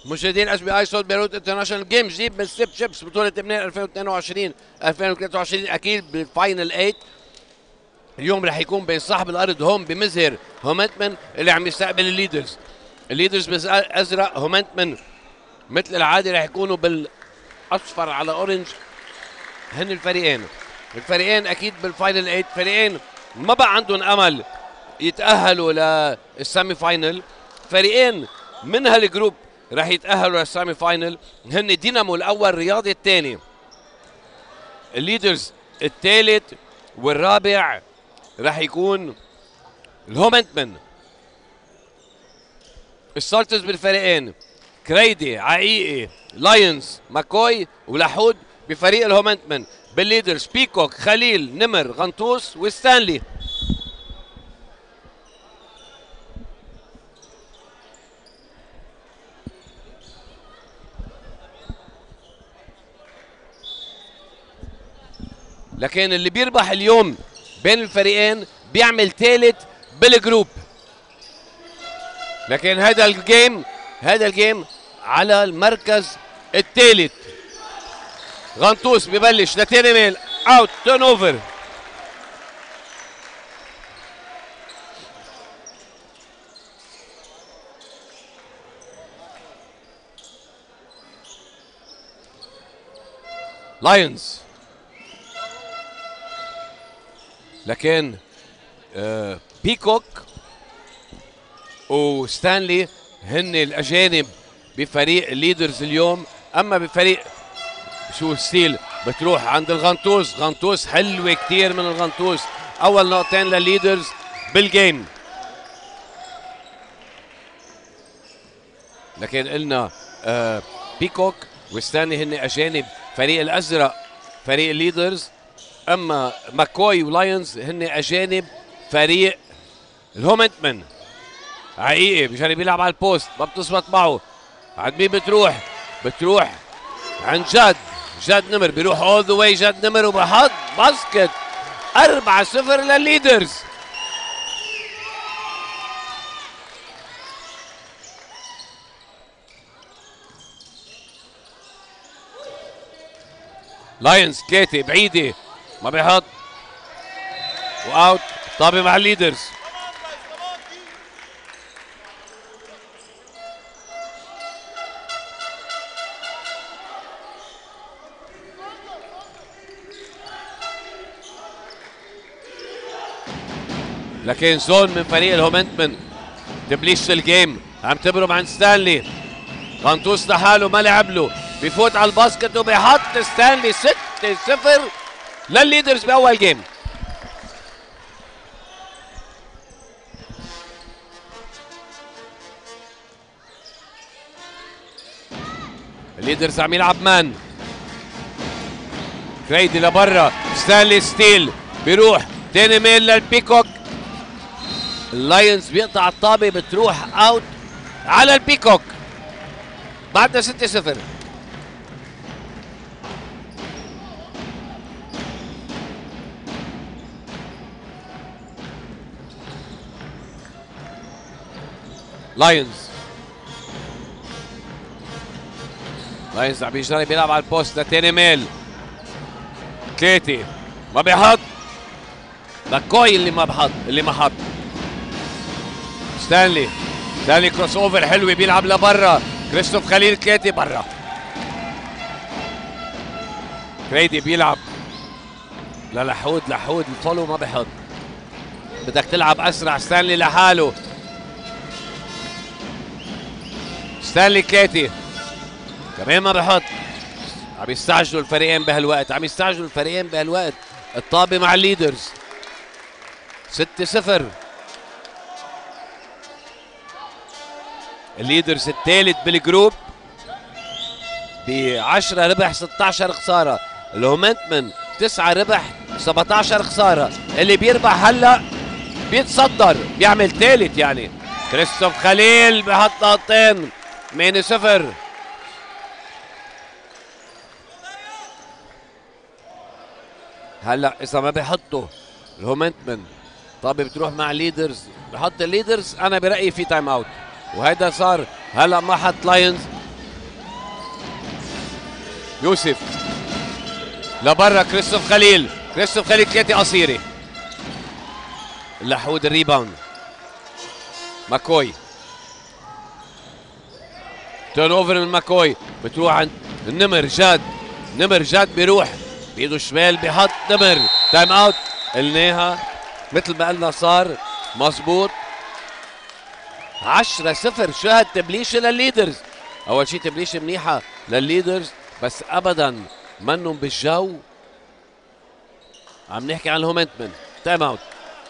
مشاهدين اس بي اي صوت بيروت انترناشونال جيم جديد من ستيب شيبس بطولة لبنان 2022 2023 اكيد بالفاينل 8. اليوم رح يكون بين صاحب الارض هوم بمزهر هومنتمن اللي عم يستقبل الليدرز. الليدرز بالازرق، هومنتمن مثل العاده رح يكونوا بالاصفر على اورنج. هن الفريقين اكيد بالفاينل 8، فريقين ما بقى عندهم امل يتاهلوا للسيمي فاينل. فريقين من هالجروب رح يتاهلوا للسيمي فاينل، هن دينامو الاول رياضي الثاني، الليدرز الثالث، والرابع رح يكون الهومنتمن. السلطز بالفريقين كريدي، عقيقي، لاينز، ماكوي ولحود بفريق الهومنتمن. بالليدرز بيكوك، خليل، نمر، غنطوس وستانلي. لكن اللي بيربح اليوم بين الفريقين بيعمل ثالث بالجروب. لكن هذا الجيم على المركز الثالث. غنطوس ببلش لتاني ميل، اوت، تيرن اوفر. لايونز، لكن بيكوك وستانلي هن الاجانب بفريق الليدرز اليوم. اما بفريق شو ستيل بتروح عند الغنطوس. غنطوس حلوه كتير من الغنطوس، اول نقطتين للليدرز بالجيم. لكن قلنا بيكوك وستانلي هن اجانب فريق الازرق فريق الليدرز، اما ماكوي ولايونز هن اجانب فريق الهومنتمن. عقيقي بجرب يلعب على البوست، ما بتزبط معه. عند مين بتروح عند جاد نمر، بيروح اول ذا واي جاد نمر وبحط باسكت 4-0 للليدرز. لايونز كيتي بعيده ما بيحط، واوت. طابه مع الليدرز. لكن زون من فريق الهومنتمن تبليش الجيم، عم تبرم عند ستانلي. غنطوس لحاله ما لعب له، بفوت على الباسكت وبيحط ستانلي 6-0 للليدرز باول جيم. الليدرز عم يلعب مان. كريدي لبرا، ستانلي ستيل، بيروح تاني ميل للبيكوك. اللايونز بيقطع الطابه، بتروح اوت على البيكوك. بعدنا 6-0. لايونز عم يجرب يلعب على البوست لتاني ميل. كيتي ما بيحط، ماكوي اللي ما حط. ستانلي كروس اوفر حلوه، بيلعب لبرا. كريستوف خليل كيتي برا. كريدي بيلعب لحود الفولو ما بيحط. بدك تلعب اسرع. ستانلي لحاله. ستانلي كيتي كمان ما بحط. عم يستعجلوا الفريقين بهالوقت. الطابه مع الليدرز 6-0. الليدرز الثالث بالجروب ب10 ربح 16 خساره. الهومنتمن 9 ربح 17 خساره. اللي بيربح هلا بيتصدر، بيعمل ثالث يعني. كريستوف خليل بحط نقطتين 8-0. هلا اذا ما بيحطوا الهومنتمن طابه بتروح مع الليدرز، بحط الليدرز، انا برايي في تايم اوت. وهيدا صار هلا ما حط لايونز، يوسف لبرا، كريستوف خليل، كريستوف خليل 3 قصيره. لحود الريباوند، ماكوي تيرن اوفر من ماكوي، بتروح عند النمر جاد، نمر جاد بيروح بايده الشمال بيحط نمر. تايم اوت قلناها مثل ما قلنا صار مظبوط. 10-0. شاهد تبليشه للليدرز. اول شيء تبليشه منيحه للليدرز بس ابدا منهم بالجو. عم نحكي عن الهومنتمن. تايم اوت.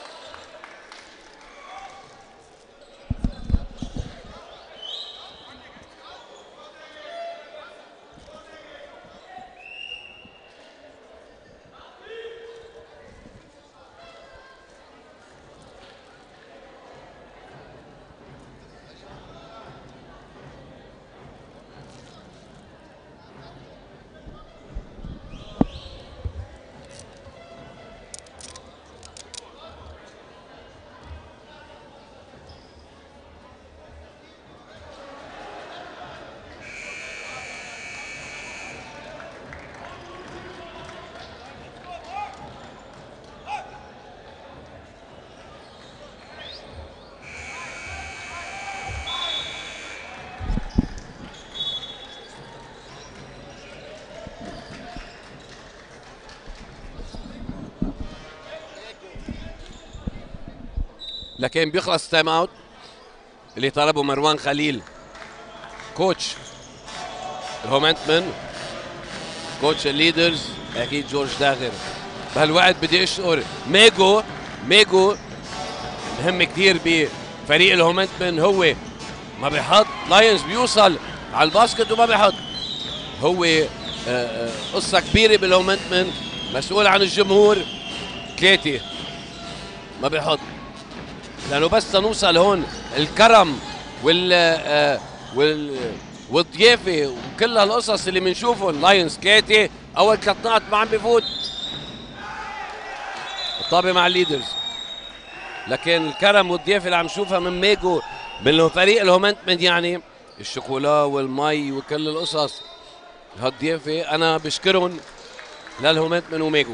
لكن بيخلص تايم اوت اللي طلبه مروان خليل كوتش الهومنتمن، كوتش الليدرز اكيد جورج داغر. بهالوقت بدي اشكر ميجو مهم كثير بفريق الهومنتمن. هو ما بيحط، لاينز بيوصل على الباسكت وما بيحط. هو قصه كبيره بالهومنتمن، مسؤول عن الجمهور. 3 ما بيحط لانه بس نوصل هون الكرم والضيافه وكل هالقصص اللي بنشوفهم. لاينز 3 اول 3 نقط ما عم بفوت. الطابه مع الليدرز، لكن الكرم والضيافه اللي عم نشوفها من ميجو من فريق الهومنتمن، يعني الشوكولا والمي وكل القصص هالضيافه انا بشكرهم للهومنتمن وميجو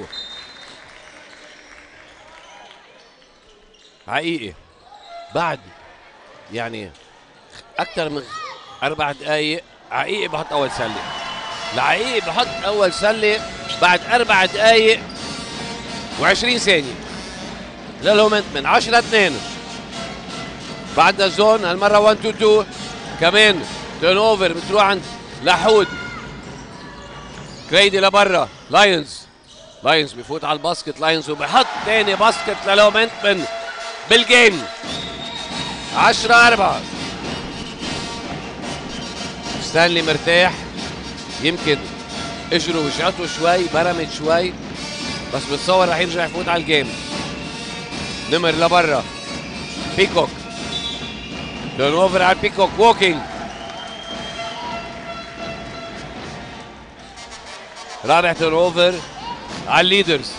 حقيقي. بعد يعني اكثر من 4 دقائق عقيقي بحط اول سله، لعقيقي بحط اول سله بعد 4 دقائق و20 ثانيه للهومنتمن. 10-2 بعد الزون هالمره 1-2-2 كمان. تيرن اوفر بتروح عند لحود، كريدي لبرا. لاينز بيفوت على الباسكت. لاينز وبحط ثاني باسكت للهومنتمن بالجيم. 10-4. ستانلي مرتاح، يمكن اجره وجعته شوي، برمت شوي، بس بتصور رح يرجع يفوت على الجيم. نمر لبرا، بيكوك تيرن اوفر على بيكوك. ووكينج رابع تيرن اوفر على الليدرز.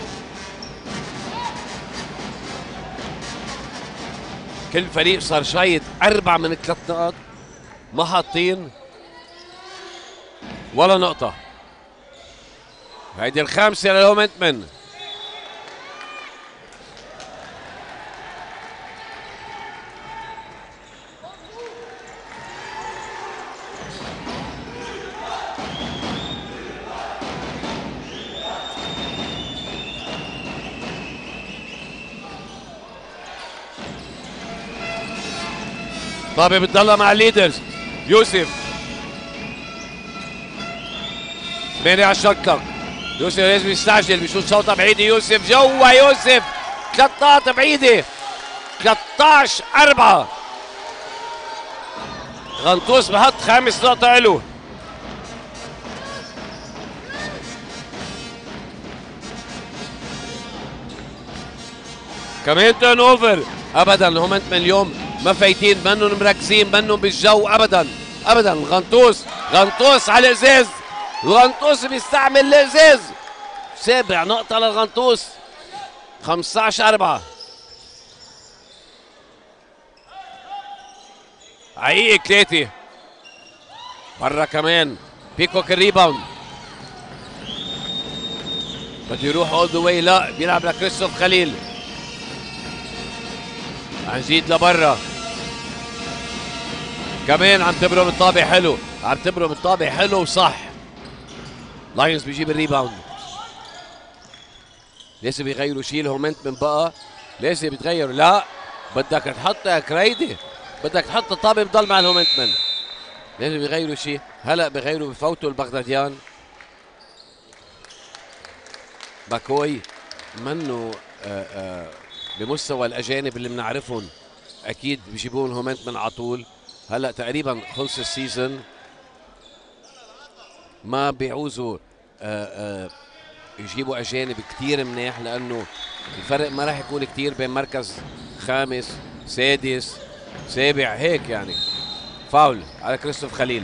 كل فريق صار شايط 4 من 3 نقط، ما حاطين ولا نقطة. هيدي الخامسة للهومنتمن. طابة بتضلها مع الليدرز. يوسف مانع على الشوت كلوك. يوسف لازم يستعجل، بيشوط شوطة بعيدة. يوسف جوا، يوسف 3 نقاط بعيدة. 13-4. غنطوس بحط 5 نقط له. كمان تيرن اوفر. ابدا الهومنتمن اليوم ما فايتين، منهم مركزين، منهم بالجو ابدا ابدا. غنطوس على الازاز. الغنطوس بيستعمل الازاز. 7 نقطة للغنطوس. 15-4. عقيق 3 برا كمان. بيكوك الريباوند. بده يروح اول ذا واي، لا بيلعب لكريستوف خليل. عنجيد لبرا، كمان عم تبرم الطابع حلو، عم تبرم الطابع حلو وصح. لايونز بيجيب الريباوند. لازم يغيروا شيء الهومنت من بقى، لازم يتغيروا. لا بدك تحط يا كريدي، بدك تحط الطابع بضل مع الهومنت من. لازم يغيروا شيء. هلا بغيروا بفوتوا البغداديان. باكوي منه بمستوى الاجانب اللي بنعرفهم، اكيد بيجيبون هومنت من على طول. هلا تقريبا خلص السيزون، ما بيعوزوا يجيبوا اجانب كثير منيح، لانه الفرق ما راح يكون كثير بين مركز خامس سادس سابع هيك يعني. فاول على كريستوف خليل.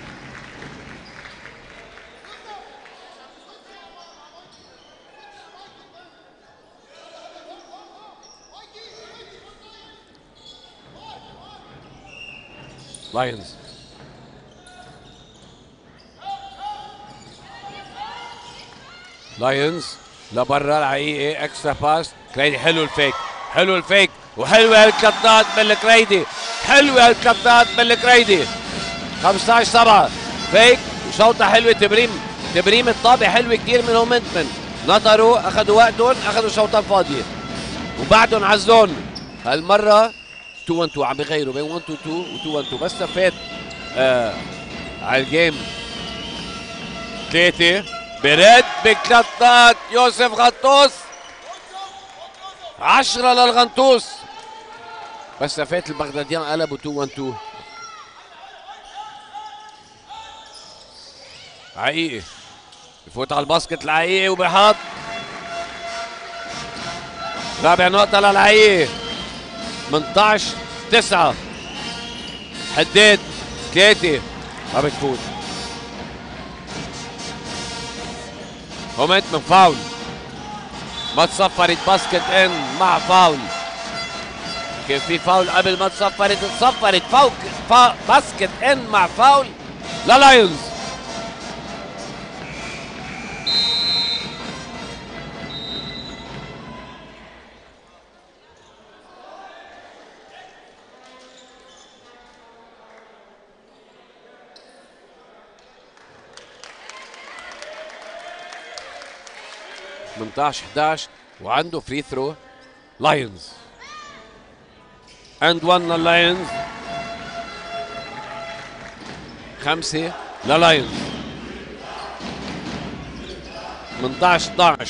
لايونز لبرا الحقيقه، اكسترا باس. كريدي حلو الفيك، حلو الفيك، وحلوه الكتات من الكريدي، حلوه الكتات من الكريدي. 15-7 فيك وشوطه حلوه. تبريم الطابع حلوه كثير من هومنتمن. نطروا، اخذوا وقتهم، اخذوا شوطه فاضيه وبعدهم على الزون. هالمره 2-1-2 عم بيغيروا بين 1-2-2 و 2-1-2. بس فات على الجيم 3 برد بكلاتات يوسف غطوس. 10 للغنطوس. بس فات البغداديان قلبوا 2-1-2. عقيقي بفوت على الباسكت العقيقي وبحط رابع نقطة للعقيقي. 18-9. حداد 3 ما بتفوت. هومنت من فاول، ما تصفرت باسكت ان مع فاول. كان في فاول قبل ما تصفرت، فوق باسكت ان مع فاول للايونز. من 11 وعنده فري ثرو. لايونز اند 1 للايونز. 5 للايونز. 18-12.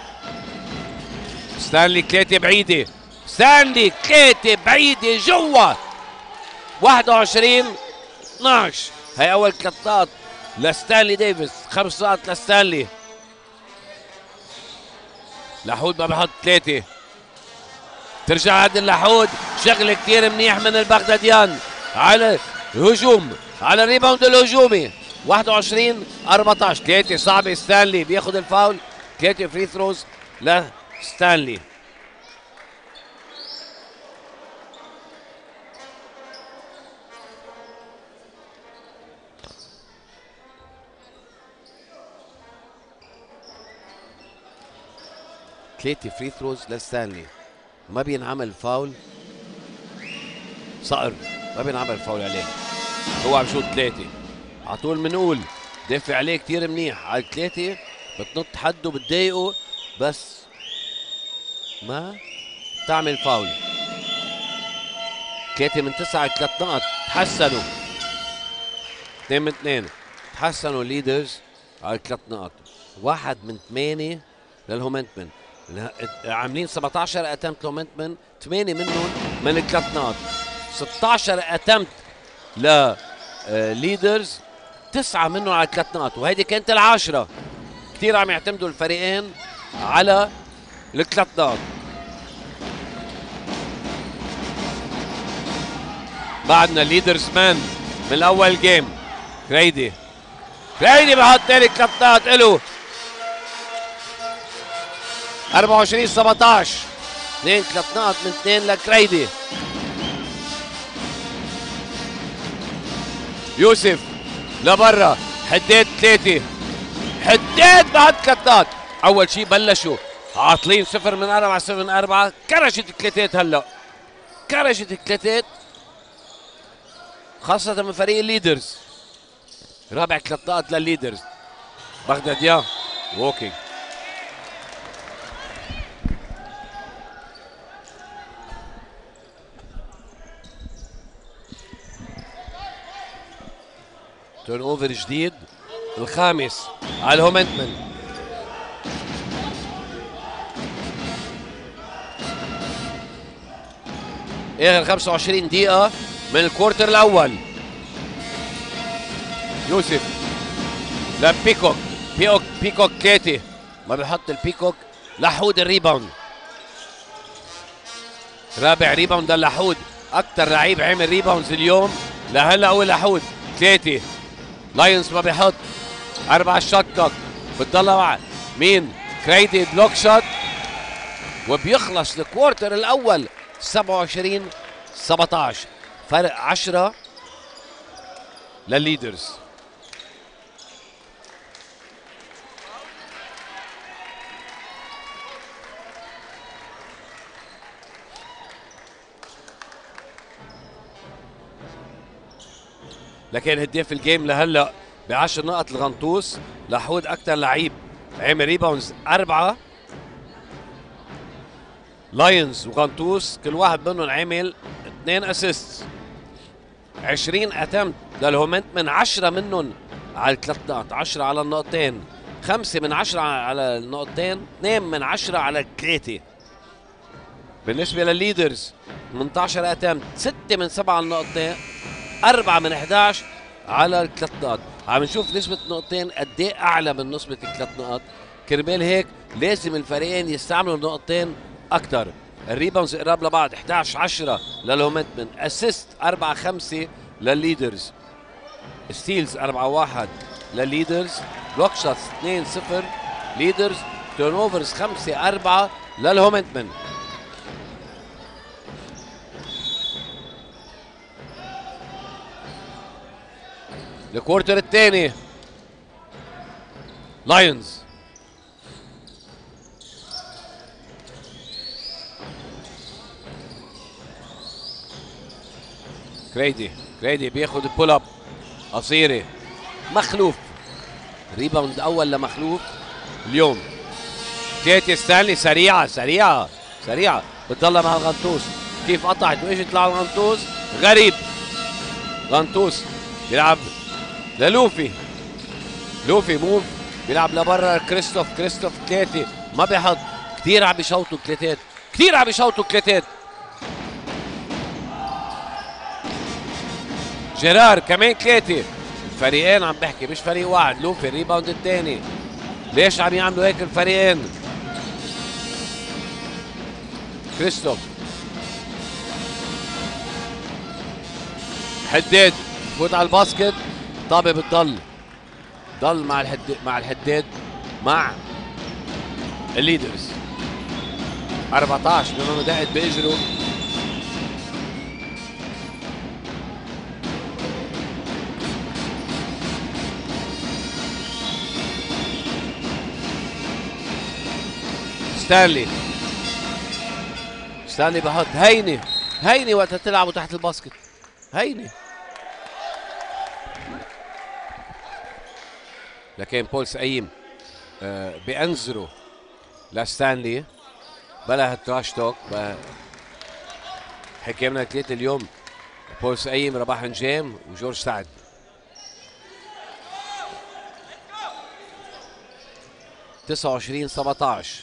ستانلي 3 بعيدة، ستانلي 3 بعيدة جوا. 21-12. هي أول كتات لستانلي ديفيس. 5 نقاط لستانلي. لحود ما بحط 3. ترجع عند اللحود. شغل كثير منيح من البغداديان على الهجوم، على الريباوند الهجومي. 21-14. 3 صعبة. ستانلي بياخذ الفاول. 3 فري ثروز لستانلي. ثلاثة فري ثروز لستانلي. ما بينعمل فاول. صقر ما بينعمل فاول عليه. هو عم شوط 3 على طول. بنقول دافع عليه كثير منيح. على 3 بتنط حده بتضايقه، بس ما تعمل فاول. 3 من 9 3 نقط. تحسنوا 2 من 2. تحسنوا الليدرز على 3 نقط. 1 من 8 للهومنتمن. عاملين 17 اتمت لهومنتمن، 8 منهم من ال3 نقط. 16 اتمت لليدرز، 9 منهم على 3 نقط، وهيدي كانت ال10. كثير عم يعتمدوا الفريقين على ال3 نقط. بعدنا ليدرز مان من الاول جيم. كريدي بحط ثاني 3 نقط له. 24-17. 2 3 نقط من 2 لكريدي. يوسف لبرا. حداد 3. حداد بعد 3 نقط. اول شيء بلشوا عاطلين 0 من 4 0 من 4. كرشت الثلاثات هلا، كرشت الثلاثات خاصة من فريق الليدرز. رابع 3 نقاط للليدرز. بغداديان ووكينج. تيرن اوفر جديد الخامس على الهومنتمن. اخر 25 دقيقة من الكورتر الاول. يوسف لبيكوك، بيكوك كيتي ما بيحط البيكوك. لحود الريباوند، رابع ريباوند للحود، اكثر لعيب عمل ريباوندز اليوم لهلا هو لحود. كيتي لاينز ما بيحط 4 شوت كوك. بتضل مين؟ كريدي بلوك شوت وبيخلص الكوارتر الاول 27 17. فرق 10 للليدرز. لكن هداف الجيم لهلا ب10 نقط الغنطوس. لحود اكثر لعيب عمل ريباوندز 4. لاينز وغنطوس كل واحد منهم عمل 2 اسيست. 20 اتمت للهومنتمن، 10 منهم على الثلاث نقط، 10 على النقطتين، 5 من 10 على النقطتين، 2 من 10 على الثلاثه. بالنسبه للليدرز 18 اتمت، 6 من 7 على النقطتين، 4 من 11 على الثلاث نقط. عم نشوف نسبة النقطتين قد ايه أعلى من نسبة الثلاث نقط. كرمال هيك لازم الفريقين يستعملوا النقطتين أكثر. الريباوندز قراب لبعض 11 10 للهومنتمن، اسيست 4 5 للليدرز، ستيلز 4 1 للليدرز، بلوك شوتس 2 0 ليدرز، تيرن اوفرز 5 4 للهومنتمن. الكوارتر الثاني لايونز. كريدي بياخد البول اب قصيره. مخلوف، ريباوند اول لمخلوف اليوم. كيتي ستانلي سريعه بتضلها مع الغنطوس. كيف قطعت واجت على الغنطوس؟ غريب. غنطوس بيلعب للوفي، لوفي موف بيلعب لبرا. كريستوف كليتي ما بيحط. كثير عم بيشوطوا كليتات، جيرار كمان كليتي. الفريقين عم بحكي مش فريق واحد. لوفي الريباوند الثاني. ليش عم يعملوا هيك الفريقين؟ كريستوف حداد فوت على الباسكت. طابة بتضل مع الحداد مع الليدرز. 14 بما دقت باجره. ستانلي بحط. هيني وقت تلعبوا تحت الباسكت، هيني. لكن بول سقيم بأنزره لستانلي بلا هالتراش توك. حكينا ثلاثة اليوم، بول سقيم، رباح نجام وجورج سعد. تسعة وعشرين 17.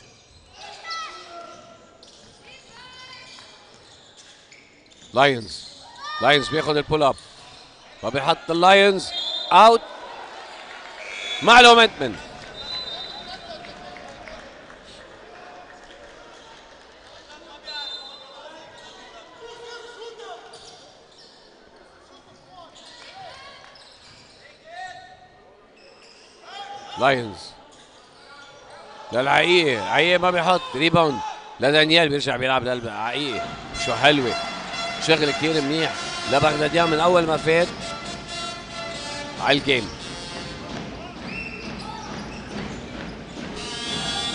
لايونز بياخد البول اب وبيحط اللايونز اوت مع الهومنتمن. لايونز للعقيقة، ما بيحط. ريباوند لدانيال بيرجع بيلعب لقلب عقيقة. شو حلوة، شغل كتير منيح لبغداديان من اول ما فات على الجيم.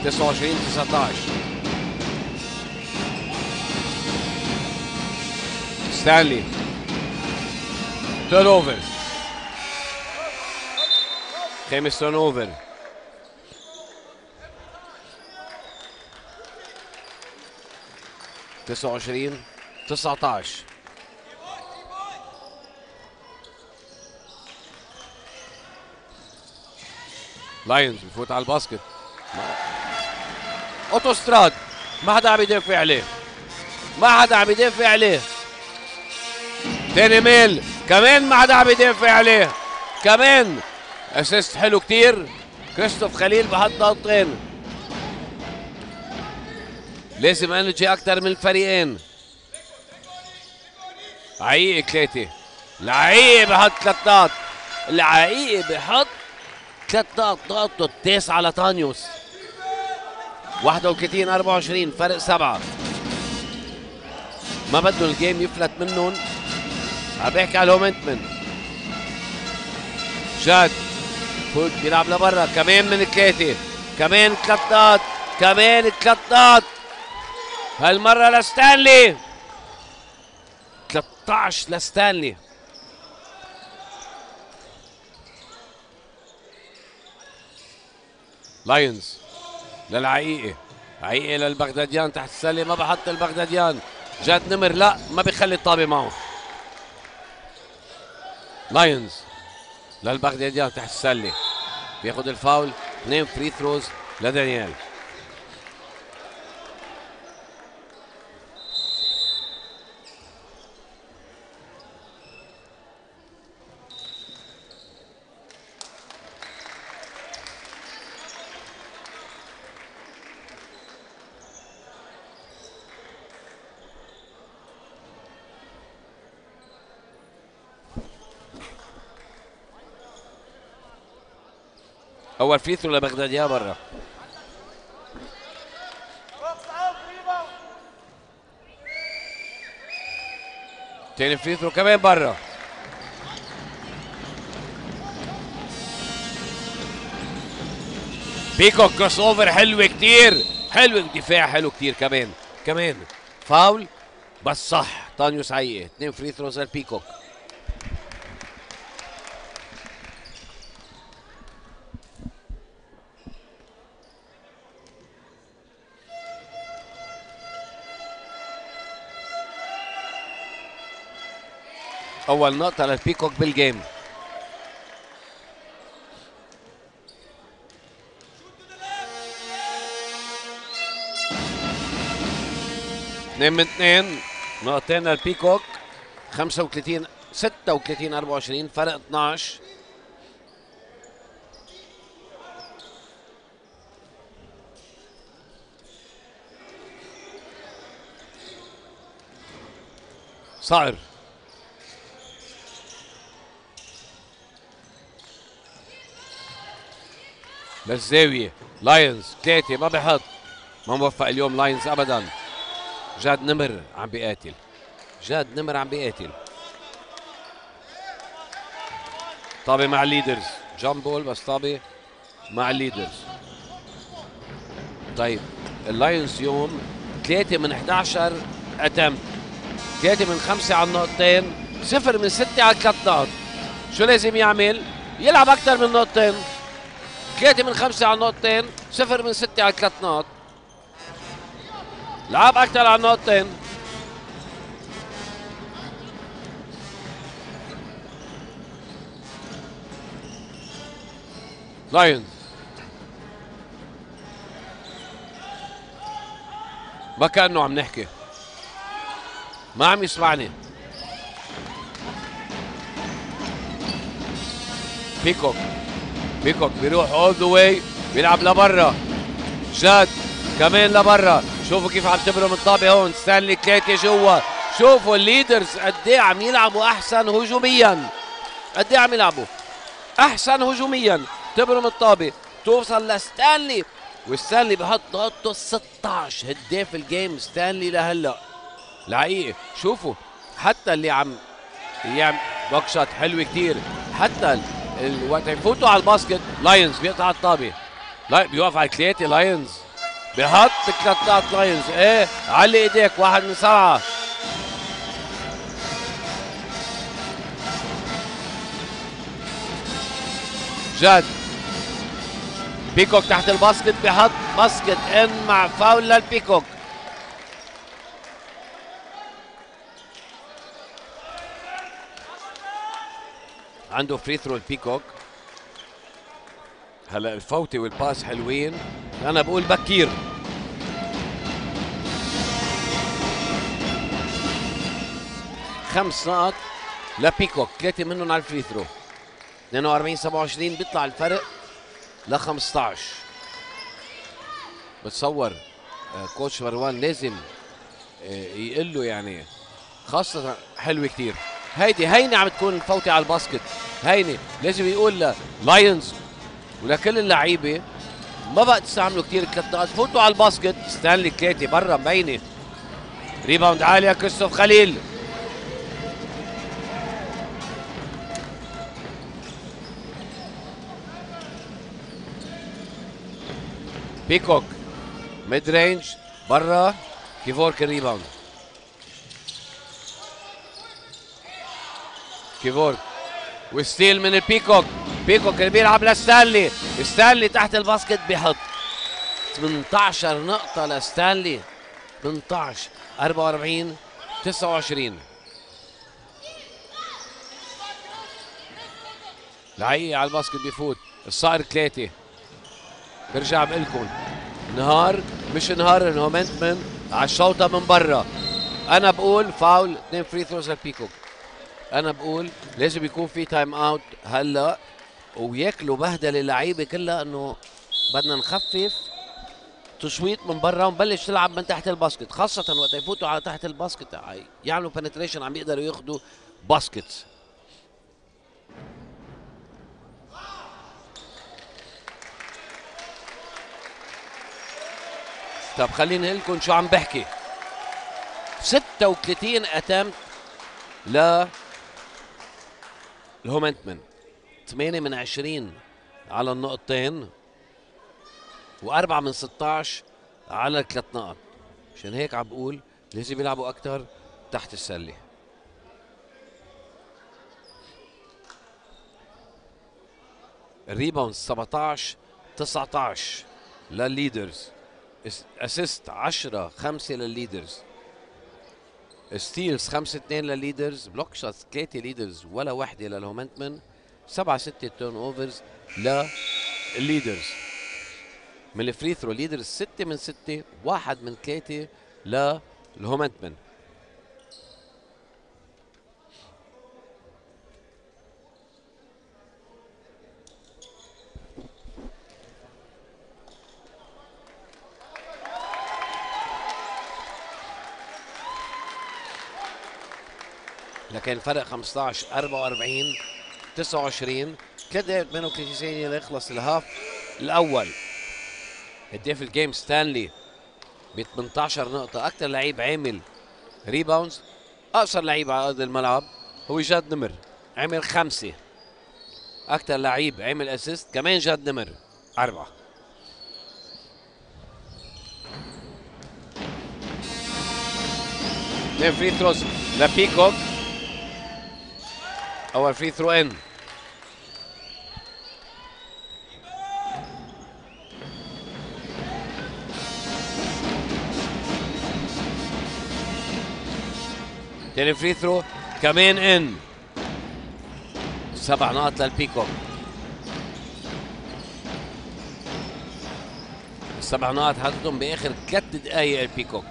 29-19. ستانلي تيرن اوفر، خامس تيرن اوفر. تسعة وعشرين 19. لايونز بفوت على الباسكت، اوتوستراد، ما حدا عم يدافع عليه، ما حدا عم يدافع عليه. تاني ميل كمان ما حدا عم يدافع عليه، كمان اسيست حلو كتير. كريستوف خليل بحط نقطتين. لازم انرجي اكتر من الفريقين. عقيقي 3، العقيقي بحط 3 نقط، العقيقي بحط 3 نقط، نقطته التاسعة على تانيوس. 31-24 فرق 7. ما بدهم الجيم يفلت منهم. عم بحكي على الهومنتمن. جاد فوت بيلعب لبرا، كمان من 3، كمان 3 نقط، كمان 3 نقط. هالمرة لستانلي. 13 لستانلي. لايونز للعقيقي، عقيقي للبغداديان تحت السله، ما بحط البغداديان. جاد نمر لا، ما بيخلي الطابه معه. لايونز للبغداديان تحت السله، بياخذ الفاول. 2 فري ثروز لدانيال. اول فري ثرو لبغداديان برا. تاني فري ثرو كمان برا. بيكوك كروس اوفر حلوه كتير، حلوه دفاع حلو كتير. كمان فاول بس صح. تانيوس عقيقي 2 فري ثروز للبيكوك. اول نقطة للبيكوك بالجيم. اثنين من 2، نقطتين للبيكوك. 36-24 فرق 12. صعر للزاوية. لايونز 3 ما بحط، ما موفق اليوم لايونز ابدا. جاد نمر عم بيقاتل، جاد نمر عم بيقاتل. طابة مع الليدرز، جامبول بس طابة مع الليدرز. طيب اللايونز يوم 3 من 11 اتم، 3 من 5 على النقطتين، 0 من 6 على 3 نقط. شو لازم يعمل؟ يلعب اكثر من نقطتين. 3 من 5 على النقطتين، 0 من 6 على 3 نقط. لعب اكثر على النقطتين. لايونز ما كأنه عم نحكي، ما عم يسمعني. بيكوك بيروح اول ذا واي، بيلعب لبرا. جاد كمان لبرا. شوفوا كيف عم تبرم الطابه هون. ستانلي 3 جوا. شوفوا الليدرز قد ايه عم يلعبوا احسن هجوميا، قد ايه عم يلعبوا احسن هجوميا. تبرم الطابه توصل لستانلي، وستانلي بحط نقطته 16 هداف الجيم. ستانلي لهلا الحقيقه. شوفوا حتى اللي عم يعمل باك شوت حلوه كثير، حتى وقت يفوتوا على الباسكت. لايونز بيقطع الطابه، بيوقف على 3. لايونز بحط 3 نقاط لايونز. ايه علي ايديك، 1 من 7. جد بيكوك تحت الباسكت بحط باسكت ان مع فاول للبيكوك. عنده فري ثرو البيكوك. هلا الفوتي والباس حلوين، انا بقول بكير. خمس نقط لبيكوك، 3 منهم على الفري ثرو. 42-27 بيطلع الفرق ل 15. بتصور كوتش مروان لازم يقول له يعني خاصة حلوة كتير. هيني عم تكون الفوتة على الباسكت، هيني لازم يقول للايونز ولكل اللعيبة ما بقى تستعملوا كتير 3 نقاط، فوتوا على الباسكت. ستانلي 3 برا مبينة. ريباوند عالية كريستوف خليل. بيكوك ميد رينج برا، كيفورك الريباوند. كيفورك وستيل من البيكوك. بيكوك اللي بيلعب لستانلي. ستانلي تحت الباسكت بيحط 18 نقطة لستانلي. 18 44-29. الحقيقة على الباسكت بيفوت الصقر 3. برجع بقلكم نهار مش نهار الهومنتمن على الشوطة من برا. أنا بقول فاول 2 فري ثروز للبيكوك. أنا بقول لازم يكون في تايم أوت هلا وياكلوا بهدل اللعيبة كلها، إنه بدنا نخفف تشويط من برا ونبلش تلعب من تحت الباسكت، خاصة وقت يفوتوا على تحت الباسكت يعملوا بنتريشن عم يقدروا ياخذوا باسكتس. طب خليني اقول لكم شو عم بحكي. 36 اتمت الهومنتمن، 8 من 20 على النقطتين و4 من 16 على الثلاث نقط. عشان هيك عم بقول لازم يلعبوا اكثر تحت السله. الريباوند 17-19 للليدرز. اسيست 10-5 للليدرز. ستيلز 5-2 للليدرز. بلوك شوتس 3 ليدرز ولا وحده للهومنتمن. 7-6 تيرن اوفرز للليدرز. من الفري ثرو ليدرز 6 من 6، 1 من 3 للهومنتمن. لكن الفرق 15 44 29. كده 38 ثانية ليخلص الهاف الأول. هداف الجيم ستانلي ب 18 نقطة. أكثر لعيب عامل ريباوندز، أقصر لعيب على أرض الملعب هو جاد نمر، عمل 5. أكثر لعيب عمل أسيست كمان جاد نمر 4. اثنين فري ثروز لبيكوك. أول فري ثرو إن. تاني فري ثرو كمان إن. 7 نقط للبيكوك. 7 نقط حطتهم بآخر 3 دقايق البيكوك.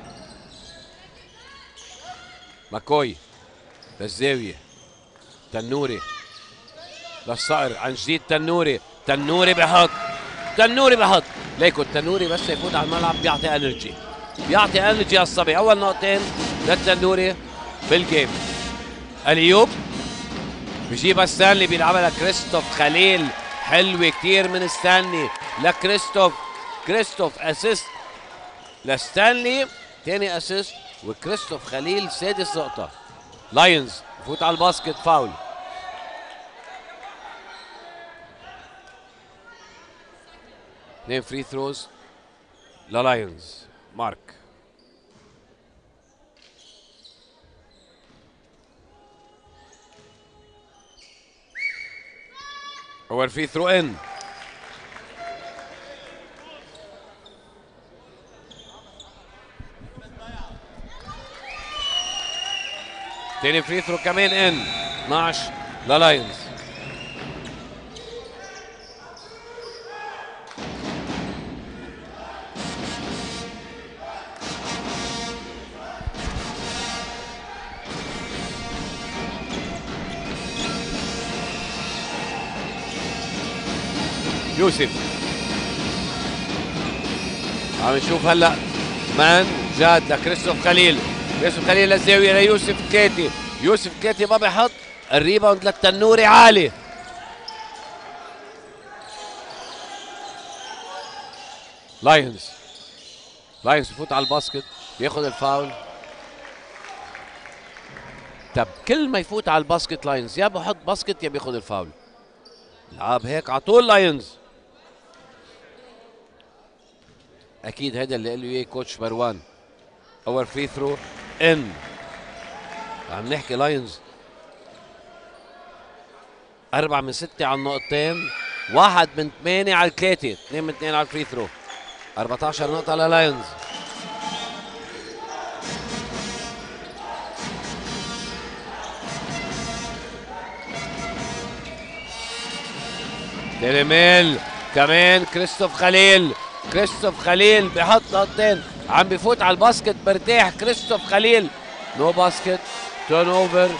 ماكوي للزاوية. تنوري للصقر عن جديد. تنوري بحط. ليكو التنوري بس يفوت على الملعب بيعطي انرجي على الصبي. اول نقطتين للتنوري بالجيم. اليوب بيجيبها ستانلي بيلعبها لكريستوف خليل. حلوه كتير من ستانلي لكريستوف اسيست لستانلي، تاني اسيست، وكريستوف خليل سادس نقطه. لايونز يفوت على الباسكت فاول. اثنين فري ثروز للايونز. مارك هو الفري ثرو ان. تاني فري ثرو كمان ان. 12 للايونز. يوسف عم نشوف هلا مان جاد لكريستوف خليل. كريستوف خليل للزاويه ليوسف كاتي. يوسف كاتي ما بيحط الريباوند للتنوري عالي. لايونز يفوت على الباسكت بياخذ الفاول. طب كل ما يفوت على الباسكت لايونز يا بحط باسكت يا بياخذ الفاول. لعب هيك على طول لايونز. اكيد هذا اللي قال له اياه كوتش مروان. اور فري ثرو ان. عم نحكي لايونز 4 من 6 على النقطتين، 1 من 8 على الثلاثة، 2 من 2 على الفري ثرو. 14 نقطة للايونز. تيريميل كمان. كريستوف خليل بحط نقطتين. عم بفوت على الباسكت برتاح كريستوف خليل. نو باسكت. تيرن اوفر.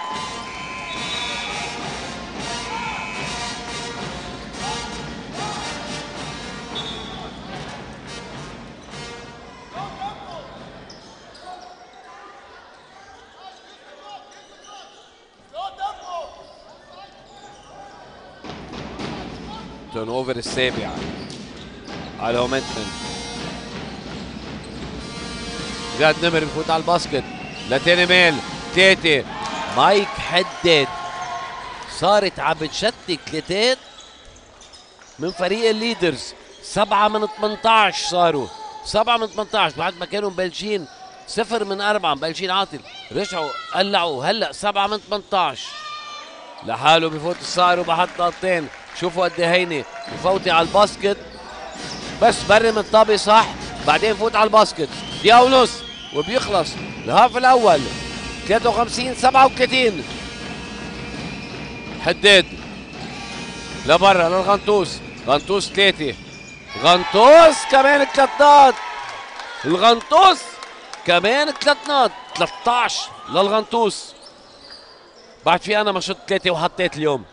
تيرن اوفر السابع على هومنتمن. جاد نمر بفوت على الباسكت لتيريميل. 3 مايك حدد. صارت عم بتشتت ثلاثات من فريق الليدرز. 7 من 18 صاروا. 7 من 18 بعد ما كانوا مبلشين 0 من 4 مبلشين عاطل. رجعوا قلعوا هلا 7 من 18. لحاله بفوت الصقر وبحط نقطتين. شوفوا قد ايه هيني بفوتي على الباسكت بس برم الطابة صح بعدين فوت على الباسكت. دقيقة ونص وبيخلص الهاف الأول. 53-37. حداد لبرا للغنطوس. غنطوس 3. غنطوس كمان 3 نقط. الغنطوس كمان 3 نقط. 13 للغنطوس. بعد في انا ما شط 3 وحطيت اليوم.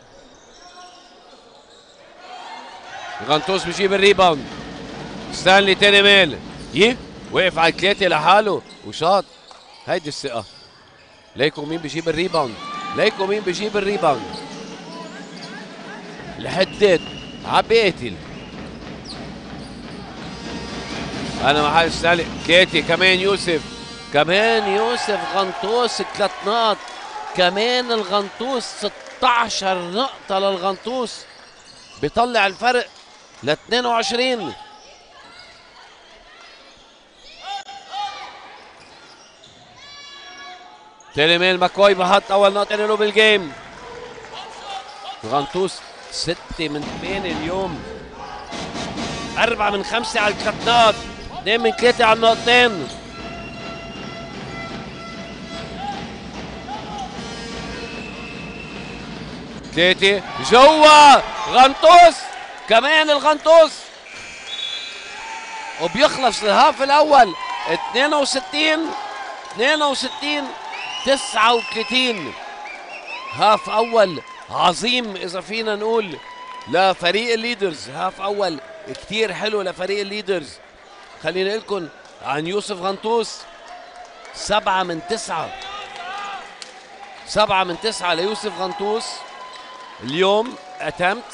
غنطوس بيجيب الريباوند. ستانلي تيريميل وقف على 3 لحاله وشاط. هيدي الثقة. ليكم مين بيجيب الريباوند. الحداد عبيتل. انا محل ستانلي 3 كمان يوسف غنطوس 3 نقط كمان. الغنطوس 16 نقطة للغنطوس بيطلع الفرق ل 22. تيريميل ماكوي بحط اول نقطة له بالجيم. غنطوس 6 من 8 اليوم. 4 من 5 على 3 نقط. 2 من 3 على النقطتين. تيتي جوا. غنطوس كمان الغنطوس وبيخلص الهاف الاول 62 39. هاف اول عظيم اذا فينا نقول لفريق الليدرز. هاف اول كتير حلو لفريق الليدرز. خليني اقول لكم عن يوسف غنطوس 7 من 9 ليوسف غنطوس اليوم. اتمت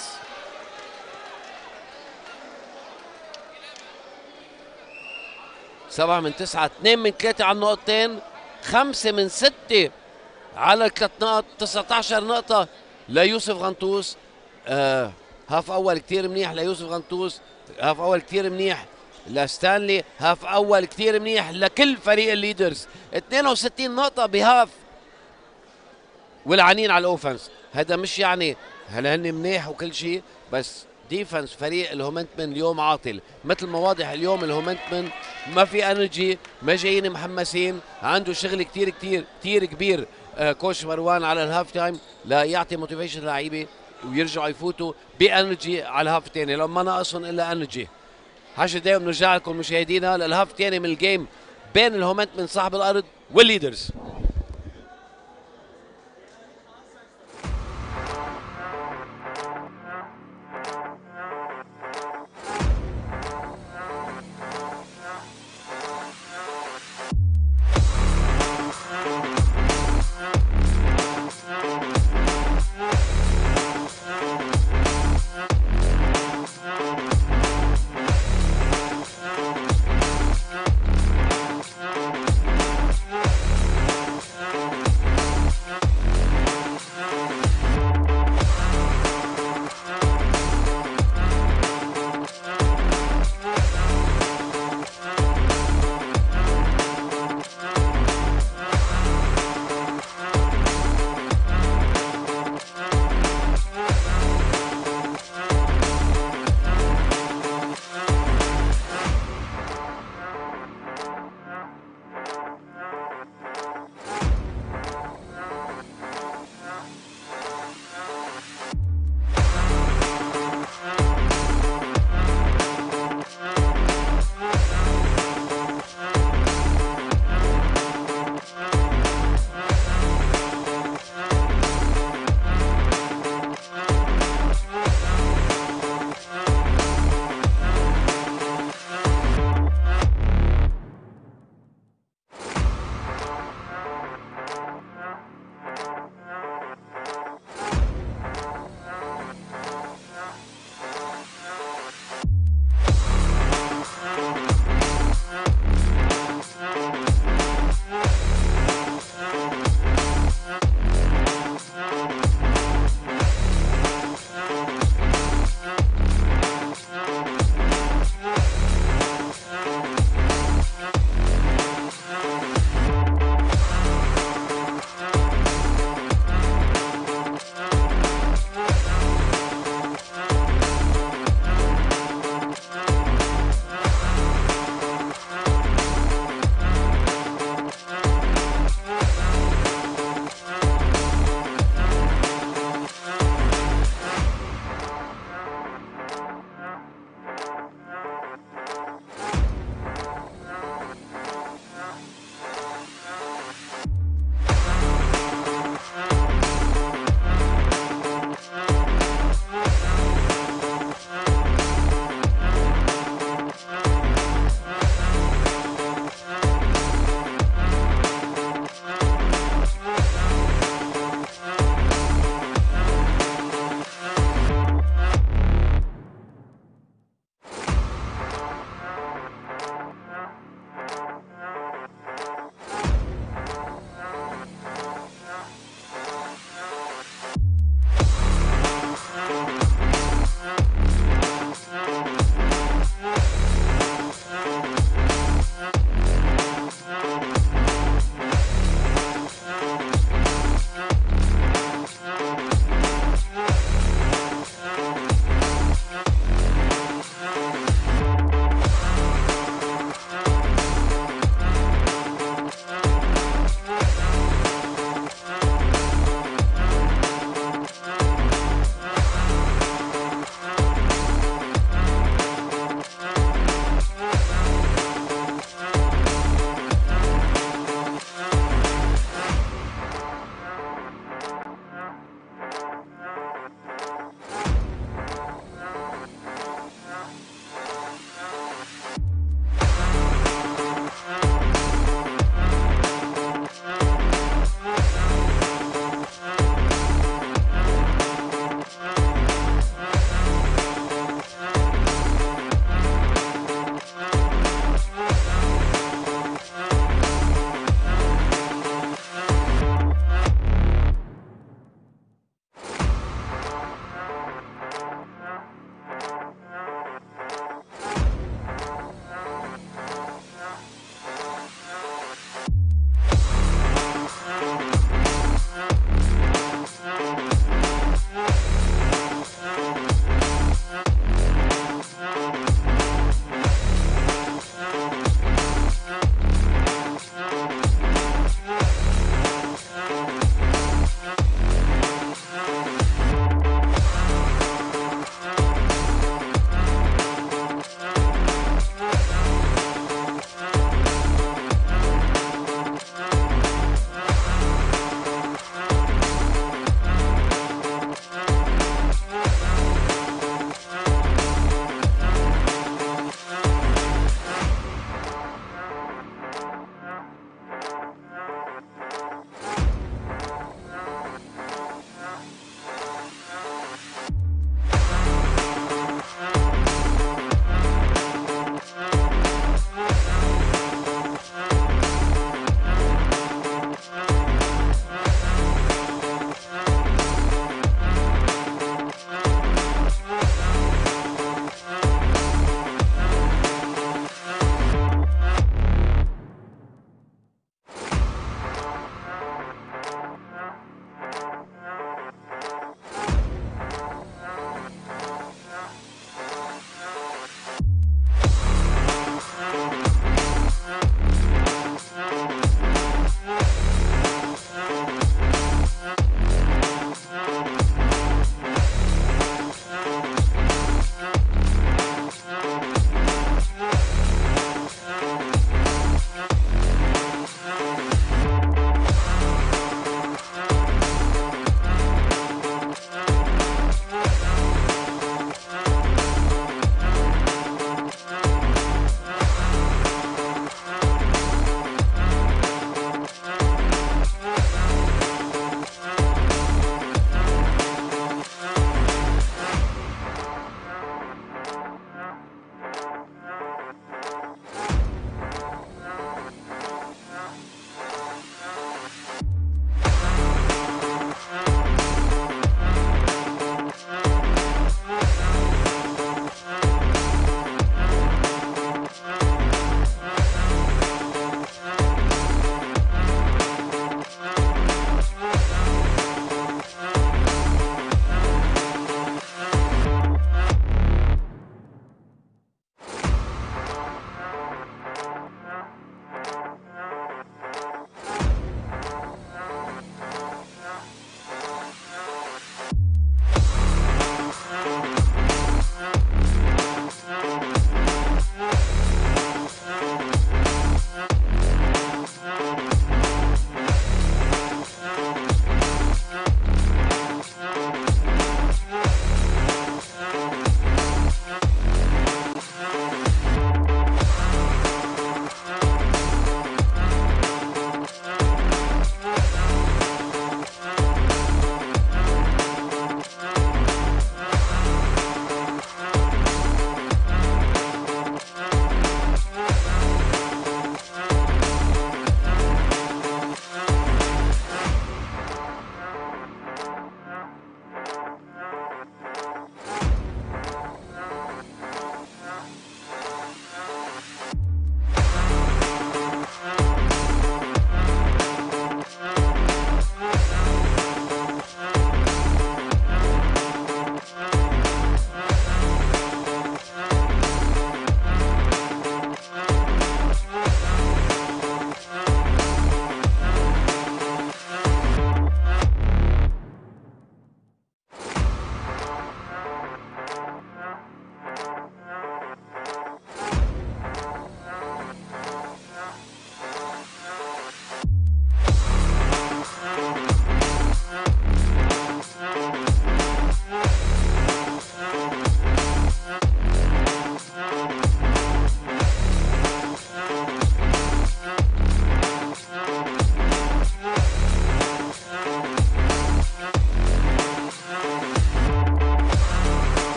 7 من 9. 2 من 3 على النقطتين. 5 من 6 على 3 نقط. 19 نقطة ليوسف غنطوس. هاف أول كتير منيح ليوسف غنطوس. هاف أول كتير منيح لستانلي. هاف اول كثير منيح لكل فريق الليدرز، 62 نقطة بهاف والعنين على الاوفنس. هذا مش يعني هلا هن منيح وكل شيء، بس ديفنس فريق الهومنتمن اليوم عاطل. مثل ما واضح اليوم الهومنتمن ما في انرجي، ما جايين محمسين، عنده شغل كتير كتير كتير كبير كوش مروان على الهاف تايم لا يعطي موتيفيشن لعيبه ويرجعوا يفوتوا بانرجي على الهاف الثاني، لو ما ناقصهم الا انرجي. 10 دقايق بنرجع لكم مشاهدينا للهاف الثاني من الجيم بين الهومنتمن صاحب الارض والليدرز.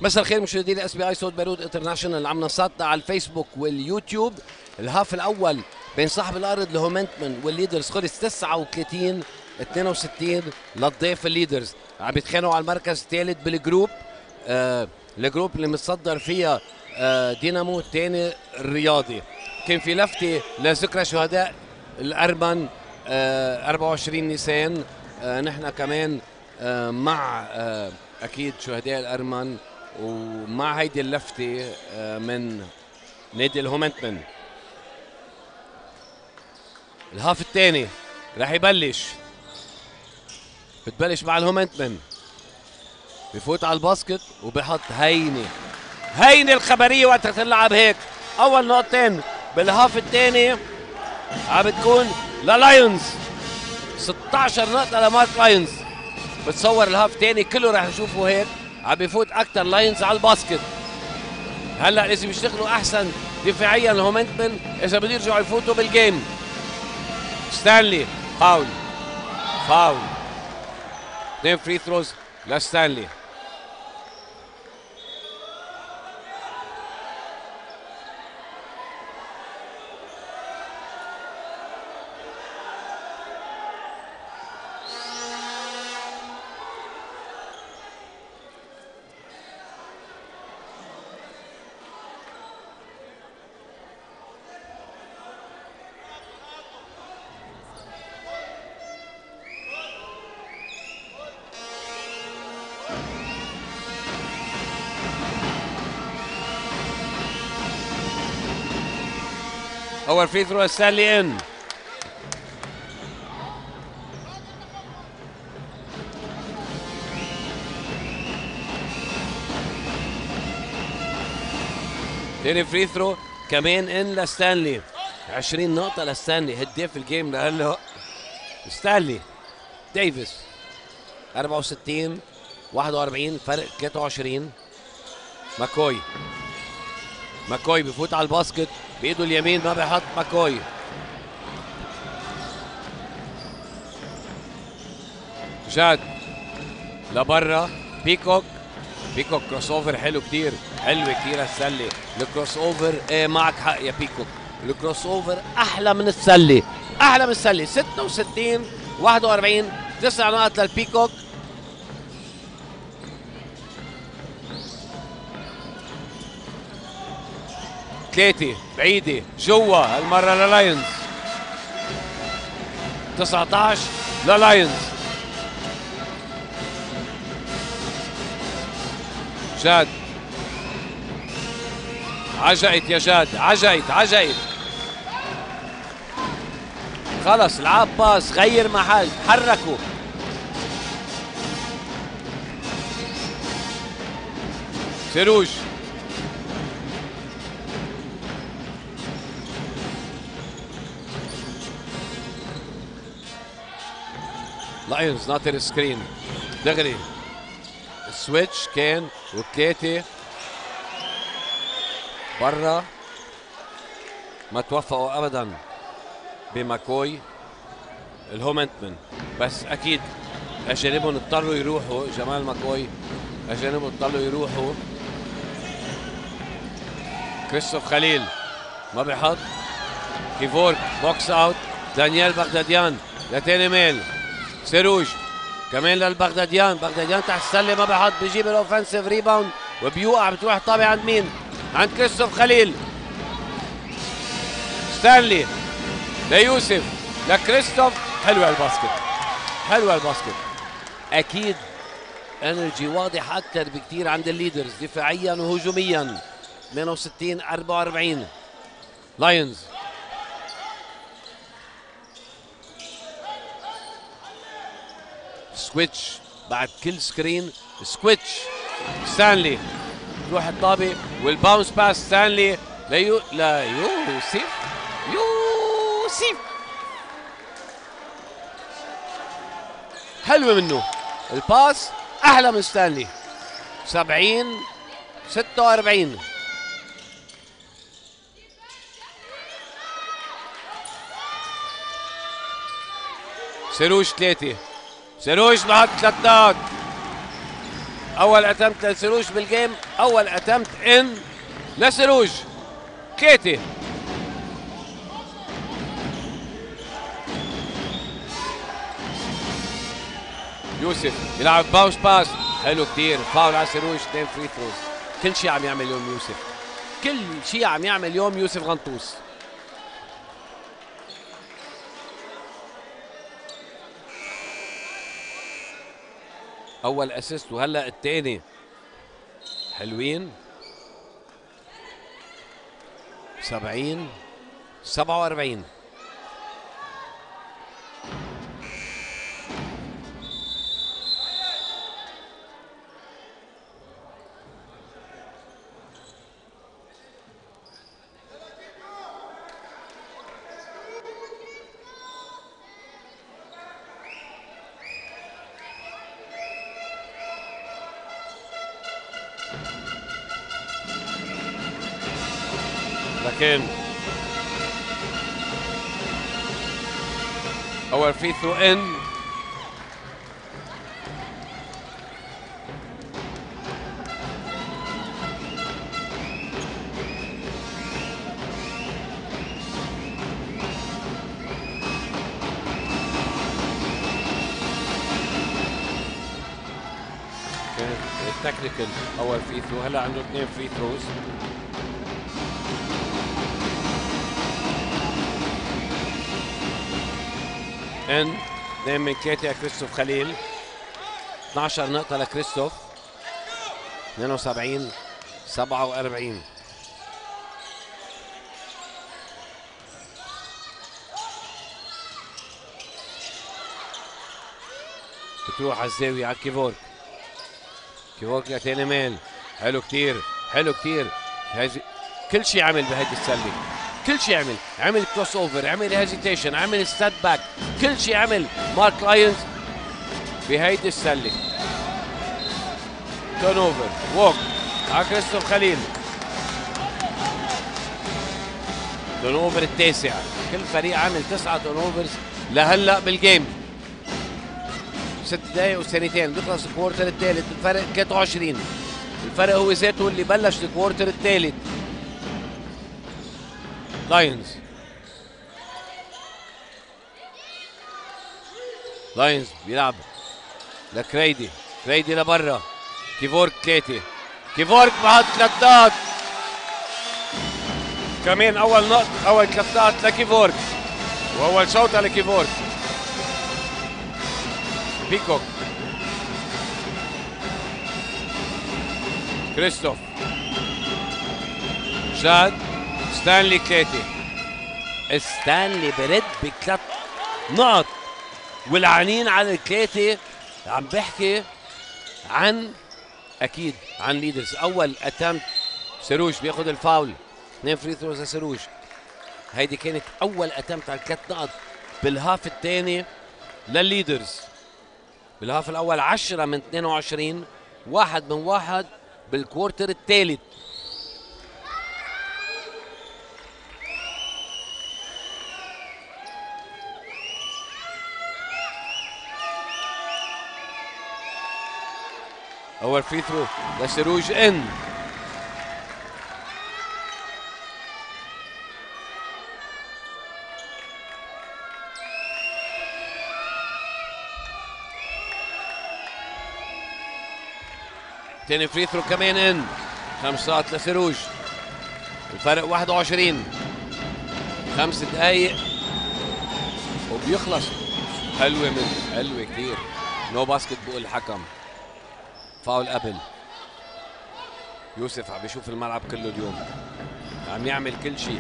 مساء الخير مشاهدينا اس بي اي صوت بيروت انترناشونال على منصاتنا على الفيسبوك واليوتيوب. الهاف الاول بين صاحب الارض الهومنتمن والليدرز خلص 69-62 للضيف الليدرز. عم بيتخانقوا على المركز الثالث بالجروب. الجروب اللي متصدر فيها دينامو الثاني الرياضي. كان في لفته لذكرى شهداء الارمن 24 نيسان. نحن كمان مع اكيد شهداء الارمن ومع هيدي اللفته من نادي الهومنتمن. الهاف الثاني رح يبلش. بتبلش مع الهومنتمن. بفوت على الباسكت وبحط هينه الخبريه وقت تلعب هيك. اول نقطتين بالهاف الثاني عم بتكون للايونز. 16 نقطه لمارك لايونز. بتصور الهاف الثاني كله رح نشوفه هيك. عم بيفوت اكثر لاينز على الباسكت. هلا لازم يشتغلوا احسن دفاعيا الهومنتمن اذا بده يرجعوا يفوتوا بالجيم. ستانلي فاول 2 فري ثروز لستانلي. أول فري ثرو ستانلي إن. تاني فري ثرو كمان إن لستانلي. 20 نقطة لستانلي هداف الجيم لهلا. ستانلي ديفيس 64 41 فرق 23. ماكوي بفوت على الباسكت بايده اليمين ما بيحط. ماكوي جاد لبرا. بيكوك كروس اوفر حلو كتير. حلوه كتير السله. الكروس اوفر معك حق يا بيكوك. الكروس اوفر احلى من السله. 66 41 9 نقط للبيكوك. ثلاثة بعيدة جوا هالمرة للايونز. 19 للايونز. جاد عجقت يا جاد. عجقت خلص. العاب باس غير محل حركوا. سيروج لايونز ناطر سكرين دغري. السويتش كان وثلاثة برا. ما توفقوا ابدا بماكوي الهومنتمن. بس اكيد اجانبهم اضطروا يروحوا. جمال ماكوي اجانبهم اضطروا يروحوا. كريستوف خليل ما بيحط. كيفورك بوكس اوت. دانيال بغداديان لتاني ميل. سيروج كمان للبغداديان. بغداديان تحت السله ما بحط. بيجيب الاوفنسيف ريباوند وبيوقع. بتروح طابع عند مين؟ عند كريستوف خليل. ستانلي ليوسف لكريستوف. حلوه الباسكت. اكيد انرجي واضح اكثر بكثير عند الليدرز دفاعيا وهجوميا. 68 44 لايونز. سويتش بعد كل سكرين. سويتش ستانلي تروح الطابه والباونس باس. ستانلي يوسف حلوه منه الباس. احلى من ستانلي. 70 46 سيروج 3. سيروج بحط 3 نقط. اول اتمت لسروج بالجيم، اول اتمت ان لسروج. كيتي يوسف يلعب باوس باس حلو كتير، فاول على سروج، 2 فري ثروز. كل شيء عم يعمل اليوم يوسف، كل شيء عم يعمل اليوم يوسف غنطوس. اول اسيست وهلا الثاني. حلوين. 70 47. لكن اول فري ثرو ان. تكنيكال اول فري ثرو، هلا عنده 2 فري ثروز. ان 2 من كيتي لكريستوف خليل. 12 نقطة لكريستوف. 72 47. بتروح على الزاوية على كيفورك. كيفورك لتاني ميل. حلو كتير، حلو كتير. كل شيء عمل بهيدي السلة، كل شيء عمل كروس اوفر، عمل هيزيتيشن، عمل ستاد باك، كل شيء عمل مارك لاينز بهيدي السله. تون اوفر ووك على كريستوف خليل. تون اوفر التاسع، كل فريق عمل 9 تون اوفرز لهلا بالجيم. 6 دقائق وثانيتين بيخلص الكوارتر الثالث، الفرق 23. الفرق هو ذاته اللي بلش الكوارتر الثالث. لاينز بيلعب لكريدي، كريدي لبرا. كيفورك كيتي، كيفورك بحط 3 نقاط كمان. اول نقطة، اول 3 نقاط لكيفورك، واول شوطة لكيفورك. بيكوك، كريستوف، جاد، ستانلي كيتي. ستانلي برد ب3 نقط. والعنين على الكيتي عم بحكي عن اكيد عن ليدرز. اول اتمت سروج بياخذ الفاول. 2 فري ثروز لسروج. هيدي كانت اول اتمت على 3 نقط بالهاف الثاني للليدرز. بالهاف الاول 10 من 22، 1 من 1 بالكوارتر الثالث. اول فري ثرو لسروج ان. ثاني فري ثرو كمان ان. 5 نقاط لسروج. الفرق 21. 5 دقائق وبيخلص. حلوه كثير. نو باسكت بقول الحكم. فاول قبل. يوسف عم بيشوف الملعب كله اليوم، عم يعمل كل شيء.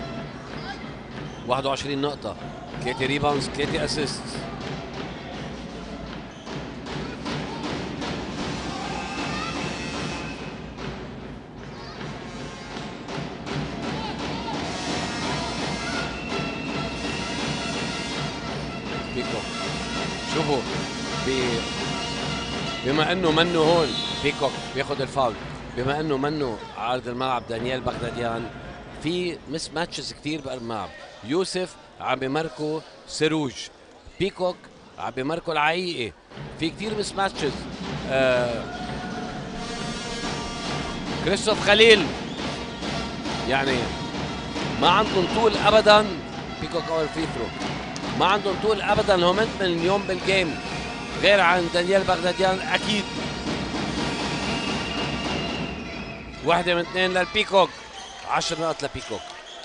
21 نقطة، 3 ريباوندز، 3 اسيست. بيكوك شوفوا بما انه منه هون بيكوك بياخذ الفاول. بما انه منه عارض الملعب دانيال بغداديان، في مس ماتشز كثير بالملعب. يوسف عم بمركو سروج، بيكوك عم بمركو العقيقي، في كثير مس ماتشز. كريستوف خليل يعني ما عندهم طول ابدا. بيكوك اول فري ثرو، ما عندهم طول ابدا الهومنتمن اليوم بالجيم غير عن دانيال بغداديان اكيد. واحدة من اثنين للبيكوك، 10 نقط لبيكوك.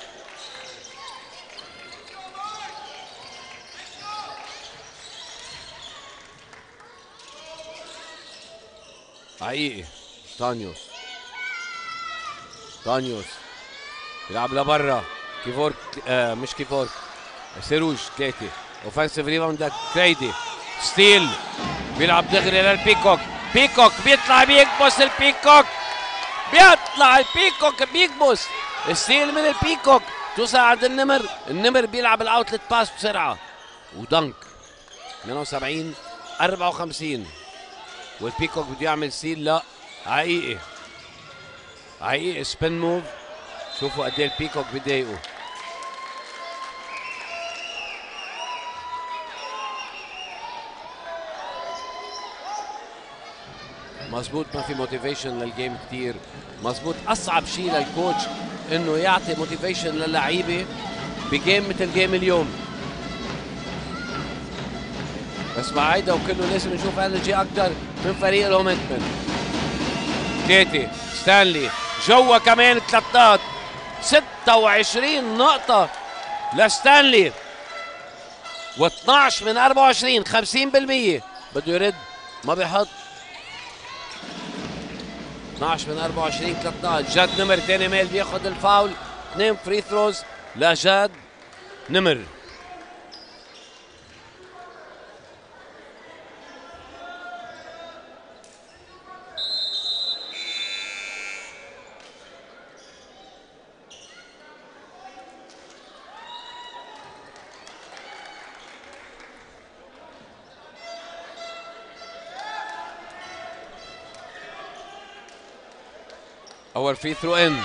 حقيقي تانيوس بيلعب لبرا. كيفورك مش كيفورك، سيروج كليتي. اوفنسيف ريباوند كريدي. ستيل بيلعب دغري للبيكوك. بيكوك بيطلع بيكبس. البيكوك بيكبس. ستيل من البيكوك توصل عند النمر بيلعب الاوتلت باس بسرعه ودنك. 72 54. والبيكوك بده يعمل ستيل. لا حقيقي سبين موف. شوفوا قد ايه البيكوك بيضايقوا. مظبوط ما في موتيفيشن للجيم كتير. مظبوط اصعب شيء للكوتش انه يعطي موتيفيشن للعيبه بجيم مثل جيم اليوم. بس مع هيدا وكله لازم نشوف انرجي اكثر من فريق الهومنتمن. كيتي ستانلي جوا كمان 3 نقط. 26 نقطة لستانلي و12 من 24 50%. بده يرد ما بيحط. 12 من 24 3 نقط. جاد نمر ثاني ميل بياخذ الفاول. 2 فري ثروز لجاد نمر. أول فري ثرو إن.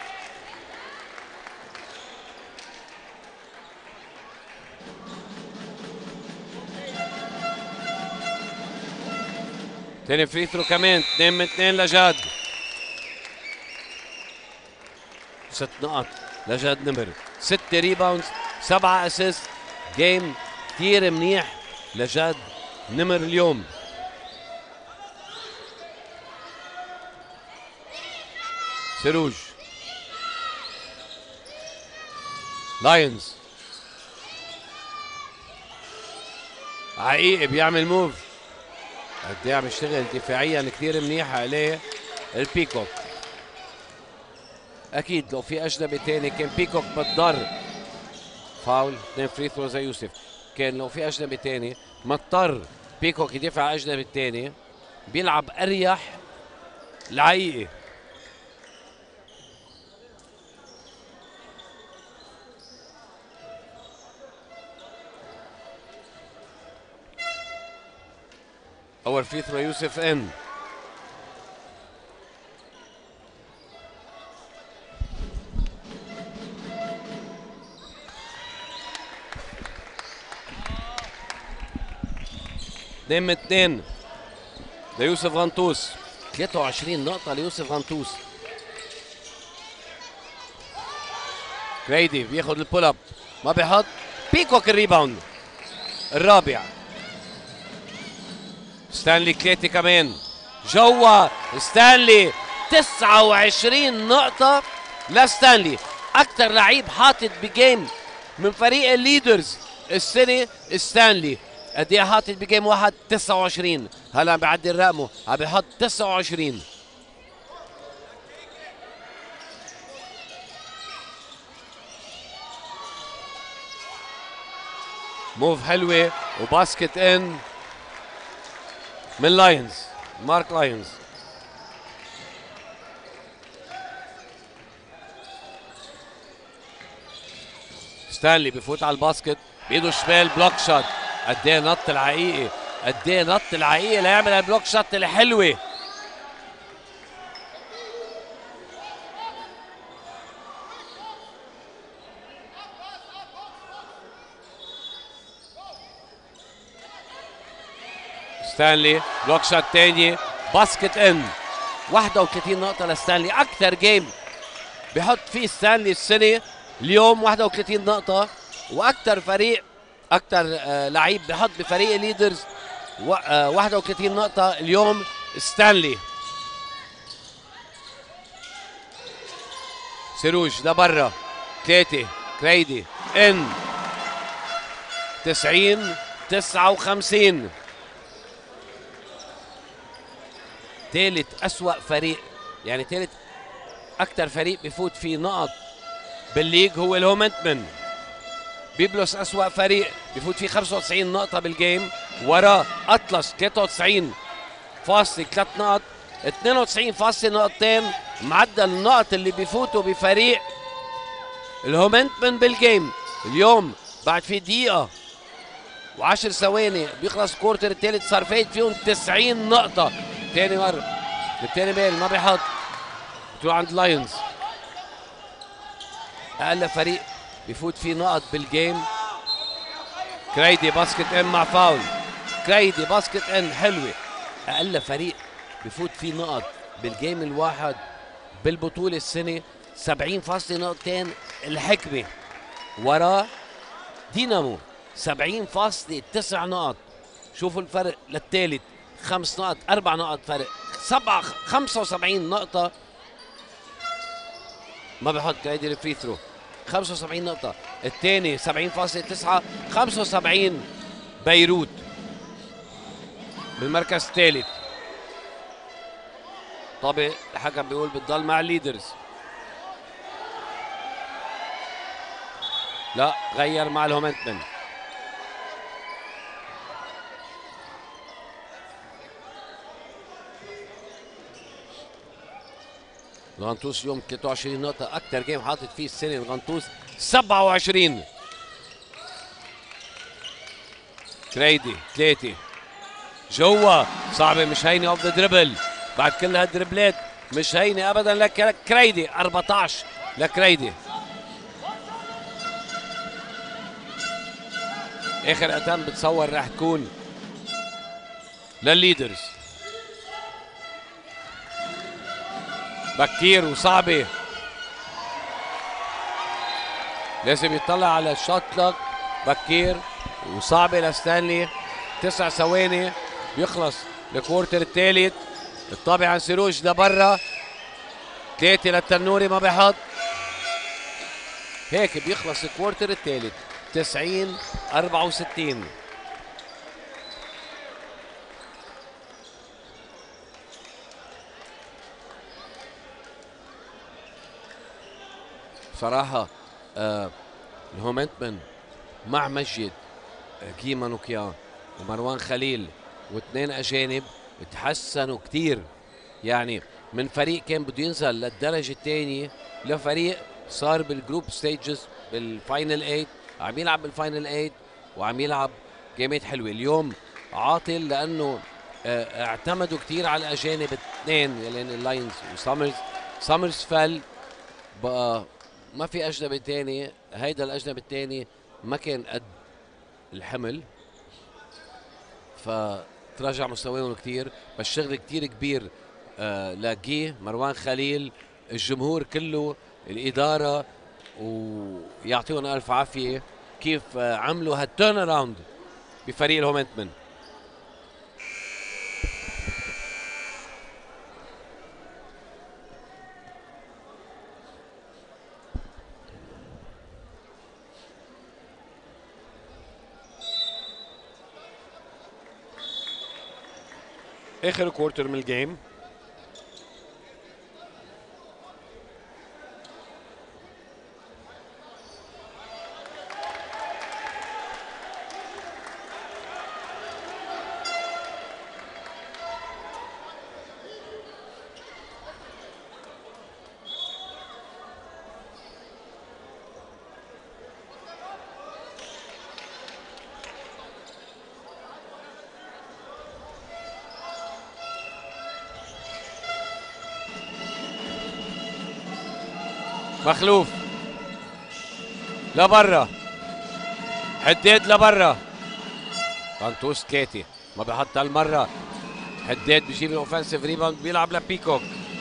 تاني فري ثرو كمان. 2 من 2 لجاد. 6 نقط لجاد نمر. 6 ريباوندز 7 اسيست. جيم كثير منيح لجاد نمر اليوم. سيروج لاينز حقيقي بيعمل موف. قد ايه عم يشتغل دفاعيا كثير منيح عليه البيكوك. اكيد لو في اجنبي ثاني كان بيكوك بتضر. فاول. 2 فري ثرو زي يوسف. كان لو في اجنبي ثاني ما اضطر بيكوك يدافع على الاجنبي الثاني بيلعب اريح الحقيقي. أول فري ثرو يوسف إن. اثنين من 2 ليوسف غنطوس. 23 نقطة ليوسف غنطوس. كريدي بياخد البول اب ما بيحط. بيكوك الريباوند الرابع. ستانلي كليتي كمان جوا. ستانلي 29 نقطة لستانلي. أكثر لعيب حاطط بجيم من فريق الليدرز السنة ستانلي. قد ايه حاطط بجيم واحد؟ 29. هلا عم بيعدل رقمه، عم بيحط 29. موف حلوة وباسكت ان من لاينز. مارك لاينز. ستانلي بفوت على الباسكت بايده الشمال. بلوك شوت. قد ايه نط الحقيقي، قد ايه نط الحقيقي ليعمل البلوك شوت الحلوة. ستانلي بلوك شوت تاني. باسكت ان. 31 نقطة لستانلي، أكثر جيم بحط فيه ستانلي السنة اليوم 31 نقطة، وأكثر فريق أكثر لعيب بحط بفريق ليدرز 31 نقطة اليوم ستانلي. سروج لبرا 3 كريدي ان 90-59. ثالث أسوأ فريق، يعني ثالث أكثر فريق بفوت فيه نقط بالليج هو الهومنتمن. بيبلس أسوأ فريق بفوت فيه 95 نقطة بالجيم، وراه أطلس 93.3 نقط، 92 نقطتين معدل النقط اللي بيفوتوا بفريق الهومنتمن بالجيم. اليوم بعد في دقيقة و10 ثواني بيخلص الكورتر الثالث، صار فايت فيهم 90 نقطة. ثاني مرة بالثاني بيل ما بيحط، بتروح عند لايونز. أقل فريق بيفوت فيه نقط بالجيم كريدي باسكت ان مع فاول. كريدي باسكت ان حلوة. أقل فريق بفوت فيه نقط بالجيم الواحد بالبطولة السنة 70.2 الحكمة. وراه دينامو 70.9 نقط. شوفوا الفرق للثالث 5 نقط 4 نقط فرق. 75 نقطة ما بحط كريدي الفري ثرو 75 نقطة. الثاني 70.9 75 بيروت بالمركز الثالث. طبعا الحكم بيقول بتضل مع الليدرز، لا غير مع الهومنتمن. الغنطوس اليوم 23 نقطة، أكثر جيم حاطط فيه السنة الغنطوس 27. كريدي 3 جوا صعبة مش هينة اوف ذا دربل. بعد كل هالدربلات مش هينة أبدا لكريدي. 14 لكريدي. آخر أتم بتصور راح تكون للليدرز. بكير وصعبة، لازم يطلع على الشوت كلوك. بكير وصعبة لستانلي. 9 ثواني بيخلص الكوارتر الثالث. الطابع عن سروج لبرا 3 للتنوري ما بيحط. هيك بيخلص الكوارتر الثالث 90-64. صراحة الهومنتمن مع مجد كي مانوكيان ومروان خليل واثنين أجانب تحسنوا كتير، يعني من فريق كان بده ينزل للدرجة الثانية لفريق صار بالجروب ستيجز بالفاينل 8، عم يلعب بالفاينل 8 وعم يلعب جيمات حلوة. اليوم عاطل لأنه اعتمدوا كتير على الأجانب اثنين، يعني اللاينز وسامرز. سامرز فل بقى ما في أجنبي تاني، هيدا الأجنبي التاني ما كان قد الحمل فتراجع مستواهم كتير، بس شغل كتير كبير لاقيه مروان خليل، الجمهور كله، الإدارة، ويعطيهم ألف عافية كيف عملوا هالتيرن اراوند بفريق الهومنتمن. اخر كوارتر من الجيم. مخلوف لبرا، حداد لبرا. غنطوس 3 ما بحط هالمرة. حداد بيجيب الاوفنسيف ريباوند بيلعب لبيكوك.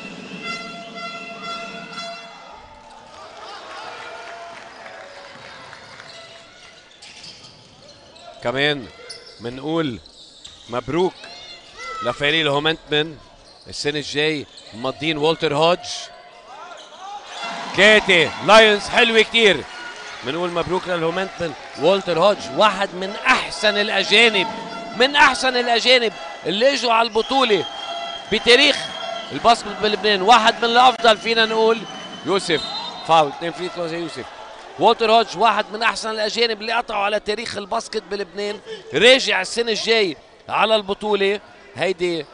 كمان منقول مبروك لفريق الهومنتمن السنة الجاي مضين والتر هودج. كيتي لايونز حلوة كتير. بنقول مبروك للهومنتمن والتر هودج، واحد من احسن الاجانب اللي اجوا على البطولة بتاريخ الباسكت بلبنان، واحد من الافضل فينا نقول. يوسف فاول 2 فري ثروز يوسف. والتر هودج واحد من احسن الاجانب اللي قطعوا على تاريخ الباسكت بلبنان، راجع السنة الجاي على البطولة. هيدي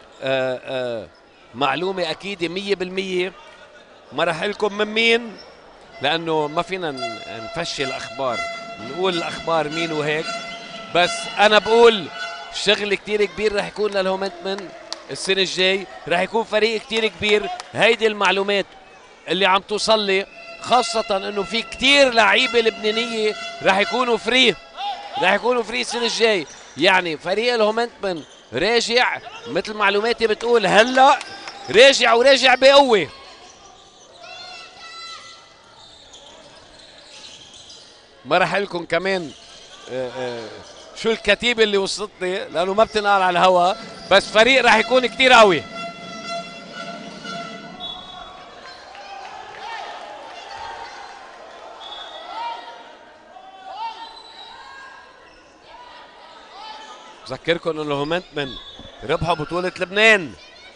معلومة اكيد 100%. ما راح لكم من مين لانه ما فينا نفشي الاخبار، نقول الاخبار مين وهيك، بس انا بقول شغل كتير كبير رح يكون للهومنتمن السنة الجاي، رح يكون فريق كتير كبير. هيدي المعلومات اللي عم توصل لي، خاصة انه في كتير لعيبة لبنانية رح يكونوا فري السنة الجاي. يعني فريق الهومنتمن راجع مثل معلوماتي بتقول هلا، راجع بقوة. ما راح لكم كمان شو الكتيبة اللي وصلتني لأنه ما بتنقال على الهوا، بس فريق راح يكون كتير قوي. بذكركم انه الهومنتمن ربحوا بطولة لبنان.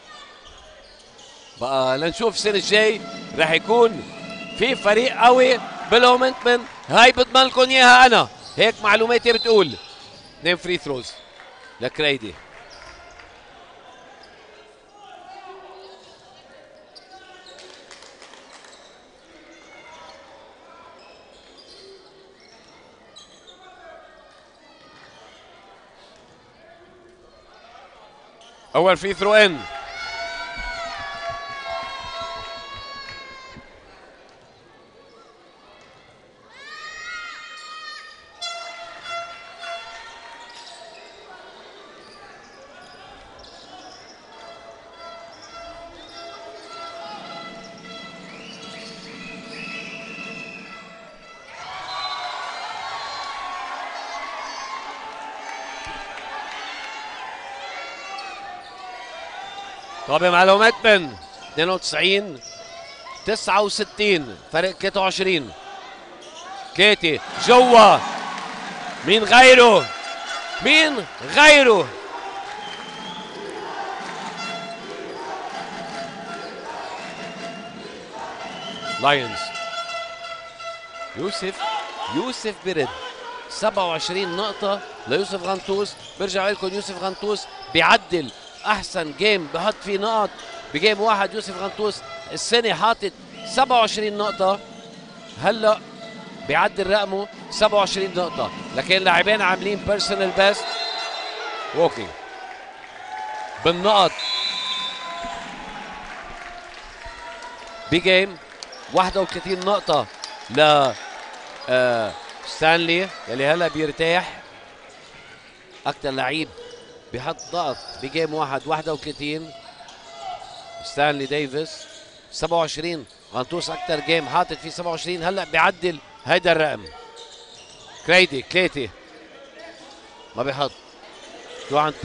بقى لنشوف السنة الجاي راح يكون في فريق قوي بالهومنتمن. هاي بضمن لكم اياها انا، هيك معلوماتي بتقول. 2 فري ثروز لكريدي. اول فري ثرو ان. طابع مع الهومنتمن 92 69 فرق 23. كيتي جوا، مين غيره لايونز. يوسف برد 27 نقطة ليوسف غنطوس. برجع لكم يوسف غنطوس بيعدل احسن جيم بحط فيه نقط بجيم واحد. يوسف غنطوس السنة حاطط 27 نقطة، هلا بيعدل رقمه 27 نقطة، لكن لاعبين عاملين بيرسونال بيست ووكينج بالنقط بجيم. 31 نقطة ل ستانلي يلي هلا بيرتاح، أكثر لعيب بحط نقط بجيم واحد 31 ستانلي ديفيس. 27 غنطوس أكثر جيم حاطط فيه 27، هلا بيعدل هيدا الرقم. كليتي ما بيحط، شو عند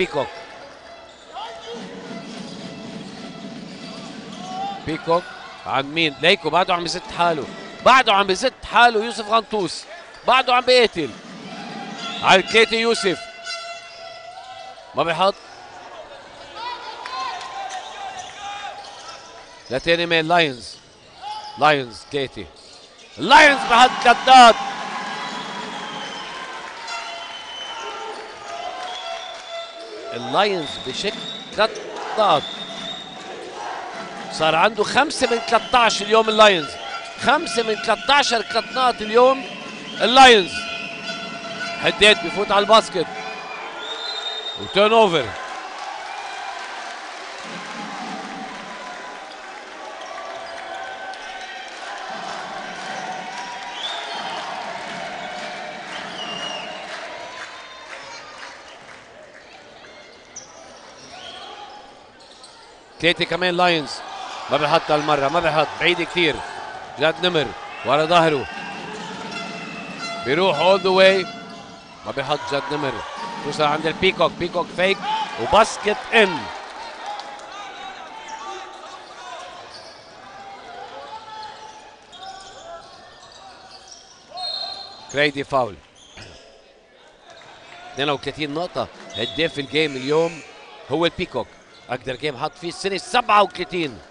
بيكوك عند مين؟ ليكو بعده عم بزت حاله يوسف غنطوس بعده عم بيقتل على كليتي. يوسف ما بيحط لتاني مان. لايونز كليتي. اللايونز بحط كتات. اللايونز بشكل 3 نقط، صار عنده 5 من 13 اليوم. اللايونز 5 من 13 3 نقط اليوم. اللايونز حداد بفوت على الباسكت وتيرن اوفر. كليتي كمان لاينز ما بيحط هالمرة، ما بيحط، بعيد كثير. جاد نمر ورا ظهره بيروح اول ذا واي، ما بيحط جاد نمر. توصل عند البيكوك، بيكوك فيك وباسكت ان. كريدي فاول. 32 نقطة، هداف الجيم اليوم هو البيكوك، أقدر جيم حط فيه السنة 37.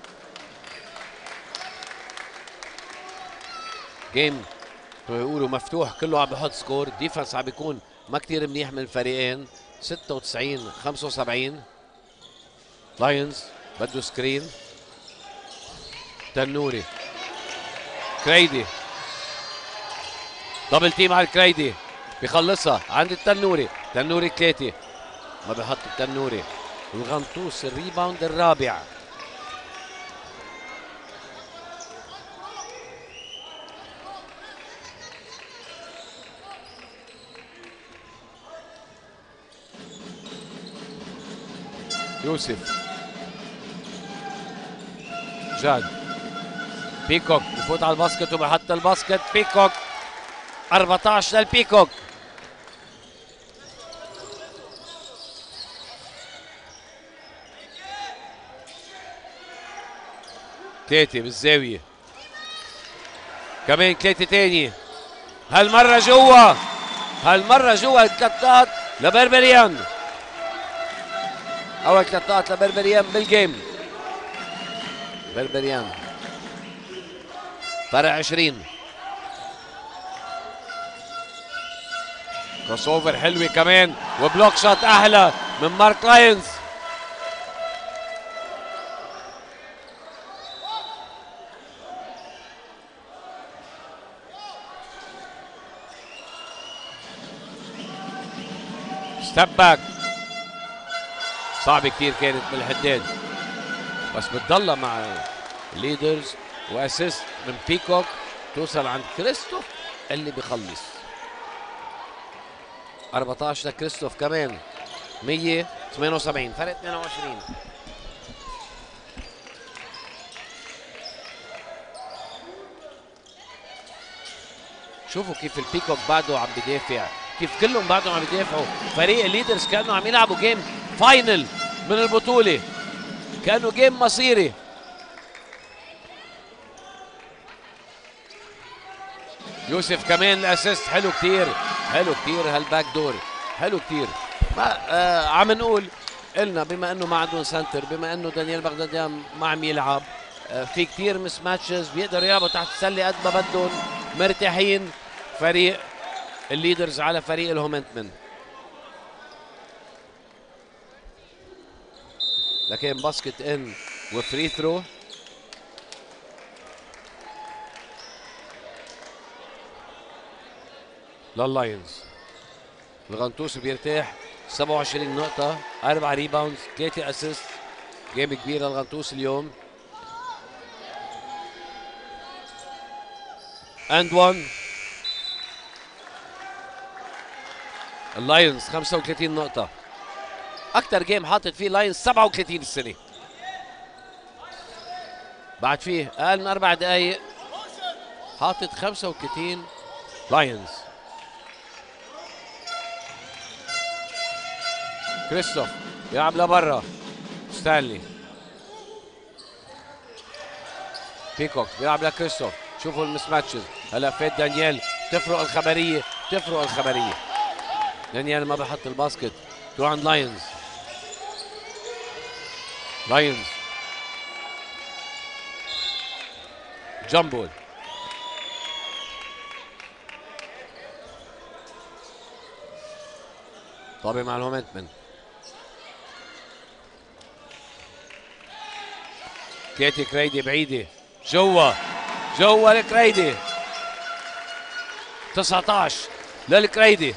جيم بيقولوا مفتوح، كله عم بحط سكور، الديفنس عم بيكون ما كتير منيح من الفريقين. 96 75. لايونز بده سكرين، تنوري كريدي دبل تيم على الكريدي، بيخلصها عند التنوري، تنوري كليتي ما بيحط التنوري. الغنطوس الريباوند الرابع. يوسف جاد بيكوك بفوت على الباسكت وبحط الباسكت. بيكوك 14 للبيكوك. كليتي بالزاوية، كمان كليتي تاني، هالمرة جوا، هالمرة جوا الكتات لبربريان. أول كتات لبربريان بالجيم. بربريان فرق 20. كروس اوفر حلوة كمان وبلوك شوت أحلى من مارك لايونز. ستيب باك صعبة كتير كانت من الحداد، بس بتضلها مع الليدرز. واسيست من بيكوك توصل عند كريستوف اللي بيخلص. 14 لكريستوف كمان. 178 فرق 22. شوفوا كيف البيكوك بعده عم بدافع، كيف كلهم بعدهم عم يدافعوا. فريق الليدرز كانوا عم يلعبوا جيم فاينل من البطولة، كانوا جيم مصيري. يوسف كمان الاسيست حلو كتير، حلو كتير هالباك دور، حلو كتير. ما عم نقول قلنا بما انه ما عندهم سنتر، بما انه دانيال بغداديان ما عم يلعب، في كتير مس ماتشز بيقدروا يلعبوا تحت السله قد ما بدهم، مرتاحين فريق الليدرز على فريق الهومنتمن. لكن باسكت ان وفري ثرو. لللايونز. الغنطوس بيرتاح 27 نقطة، 4 ريباوندز، 3 اسيست. جيم كبير للغنطوس اليوم. اند 1. اللايونز 35 نقطة، أكثر جيم حاطط فيه لايونز 37 السنة. بعد فيه أقل من 4 دقايق حاطط 35 لايونز. كريستوف بيلعب لبرا، ستانلي بيكوك بيلعب لكريستوف. شوفوا المس ماتشز هلا فات دانيال، تفرق الخبرية، تفرق الخبرية. دانيال ما بحط الباسكت، تو عند لايونز. لايونز جامبول طابع مع الهومنتمن. كيتي كريدي بعيدة، جوا جوا الكريدي. 19 للكريدي.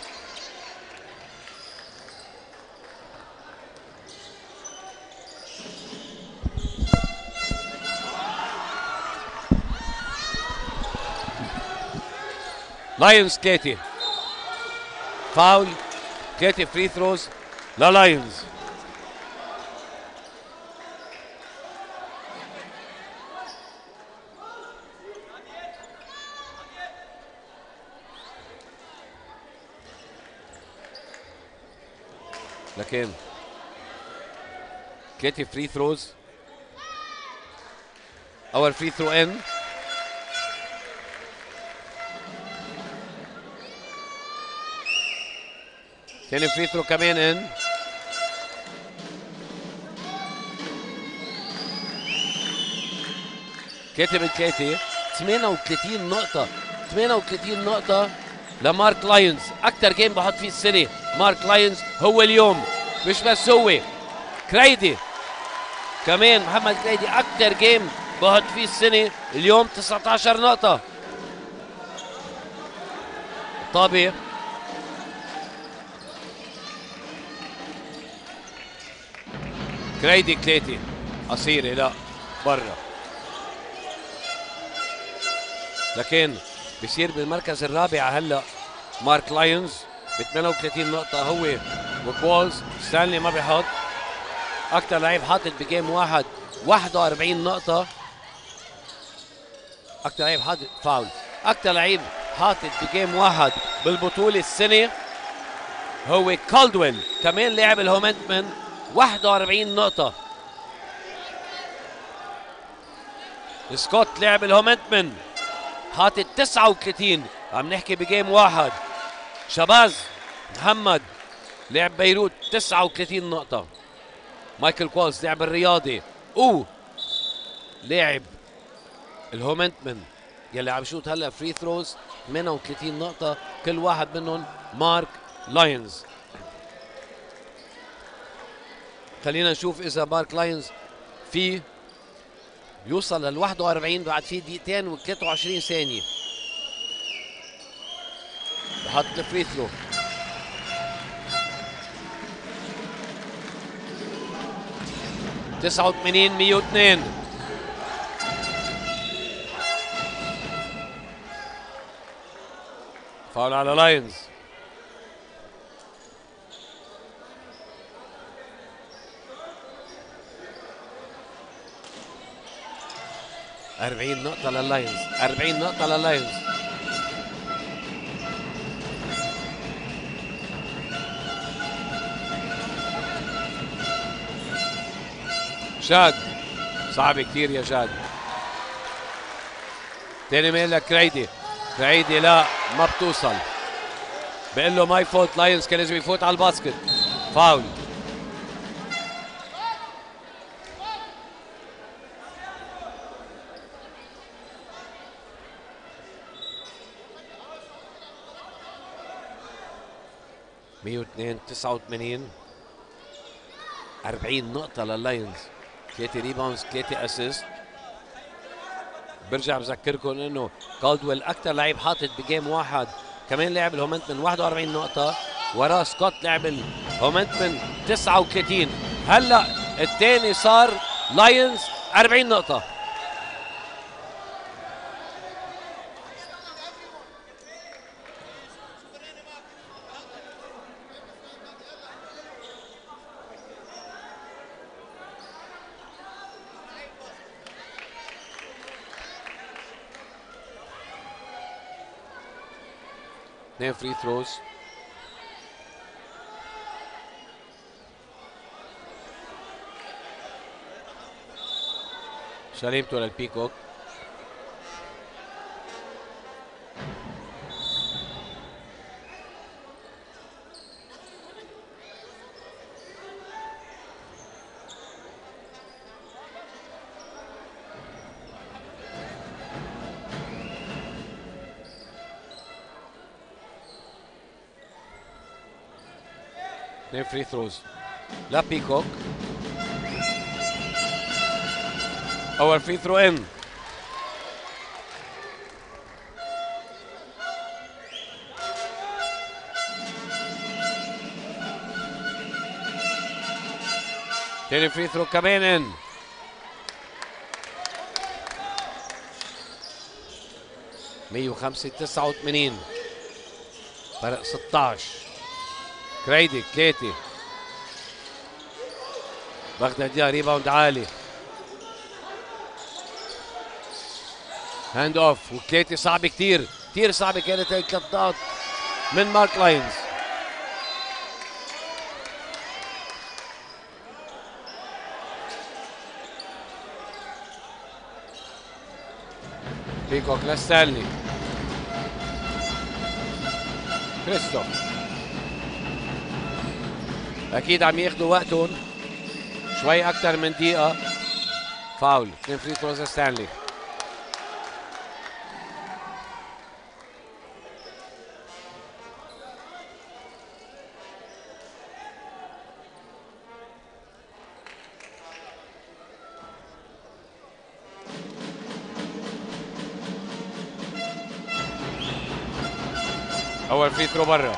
لايونز كيتي فاول. كيتي فري ثروز للايونز. لكن كليتي فري ثروز. اول فري ثرو ان. ثاني فري ثرو كمان ان. كاتب الكاتي 38 نقطة 38 نقطة لمارك لايونز. أكثر جيم بحط فيه السنة مارك لايونز هو اليوم. مش بس هو، كريدي كمان، محمد كريدي أكثر جيم بحط فيه السنة اليوم 19 نقطة. طابي كريدي كليتي قصيرة، لا برا، لكن بصير بالمركز الرابع هلا مارك لايونز ب 38 نقطة هو وكوالز. ستانلي ما بيحط. أكثر لعيب حاطط بجيم واحد 41 نقطة. أكثر لعيب حاطط فاول. أكثر لعيب حاطط بجيم واحد بالبطولة السنة هو كالدويل، كمان لاعب الهومنتمن 41 نقطة. سكوت لاعب الهومنتمن حاطط 39. عم نحكي بجيم واحد. شباز محمد لاعب بيروت 39 نقطة. مايكل كوالز لاعب الرياضي لاعب الهومنتمن يلي عم يشوت هلا فري ثروز 38 نقطة كل واحد منهم مارك لايونز. خلينا نشوف إذا مارك لايونز في يوصل لل 41 بعد في دقيقتين و 23 ثانية. بحط الفري ثرو. تسعة وثمانين 102. فاول على لايونز. أربعين نقطة لللايونز. 40 نقطة لللايونز. شاد صعب كتير يا شاد. تاني ميل لكريدي. كريدي لا ما بتوصل. بقول له ماي فوت. لايونز كان لازم يفوت على الباسكت. فاول. مية واثنين 89. 40 نقطة لللايونز. 3 ريباوندز 3 اسيست. برجع بذكركم انه كالدويل اكثر لعيب حاطط بجيم واحد، كمان لاعب الهومنتمن 41 نقطة، وراه سكوت لاعب الهومنتمن 39. هلا الثاني صار لايونز 40 نقطة. اثنين فري ثروز. سليمته للبيكوك. اثنين فري ثروز لبيكوك. اول فري ثرو ان. ثاني فري ثرو كمان ان. مية وخمسة 89. فرق 16. كريدي كليتي باخذ ريباوند عالي. هاند اوف وكليتي صعب كتير كتير صعبة كانت الكتات من مارك لايونز. بيكوك لستانلي. كريستوف اكيد عم ياخذوا وقتهم شوي اكثر من دقيقه. فاول. 2 فري ثروز لستانلي. اول فري ثرو برا.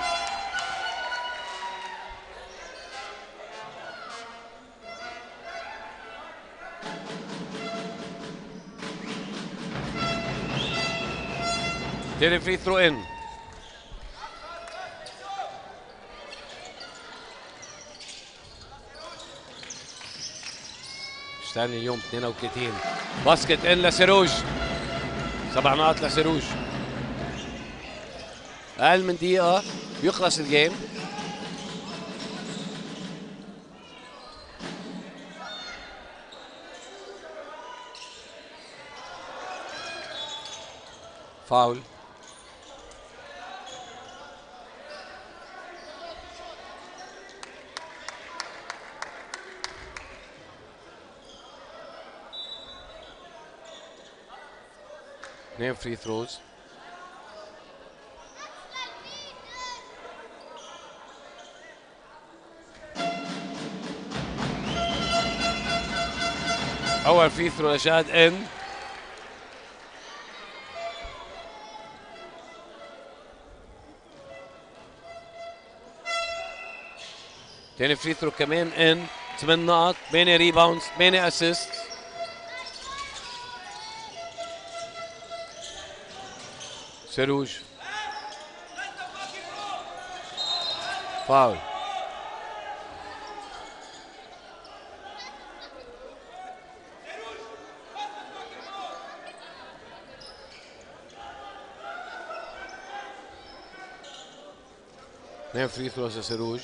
تاني فري ثرو ان. اشتغل اليوم 32. باسكت ان لسيروج. 7 نقاط لسيروج. اقل من دقيقة بيخلص الجيم. فاول. اثنين فري ثروز. اول فري ثرو لشاد ان. تاني فري ثرو كمان ان. 8 نقط. 8 ريباوندز. 8 اسيست. سيروج. فاول. اثنين فري ثروز لسيروج.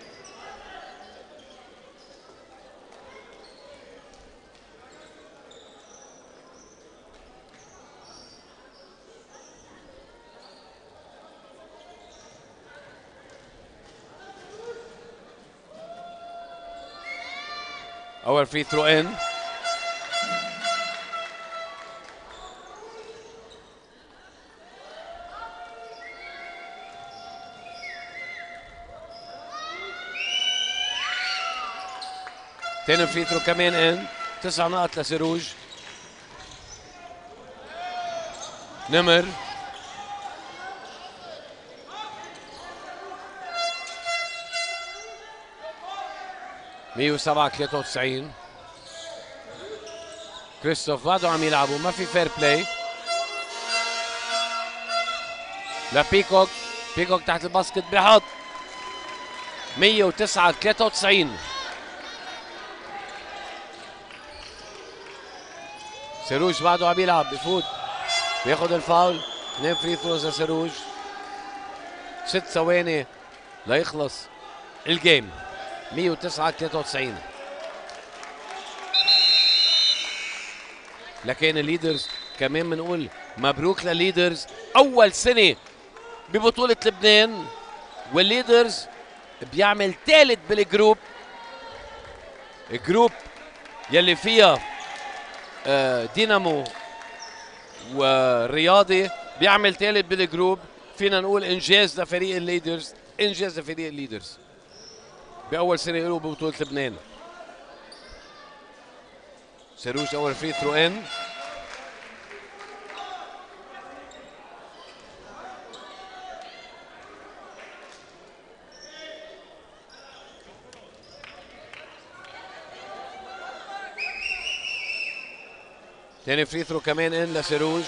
اول فري ثرو ان. تاني فري ثرو كمان ان. 9 نقط لسيروج. نمر. مية وسبعة 93. كريستوف بعده عم يلعبوا. ما في فير بلاي. لبيكوك. بيكوك تحت الباسكت بحط. 109 93. سيروج بعده عم يلعب. بفوت بياخد الفاول. 2 فري ثروز لسيروج. 6 ثواني ليخلص الجيم. 109 93. لكن الليدرز كمان بنقول مبروك للليدرز. اول سنه ببطوله لبنان والليدرز بيعمل ثالث بالجروب. الجروب يلي فيها دينامو والرياضي بيعمل ثالث بالجروب. فينا نقول انجاز لفريق الليدرز. انجاز لفريق الليدرز باول سنه له ببطوله لبنان. سيروج اول فري ثرو ان. ثاني فري ثرو كمان ان لسيروج.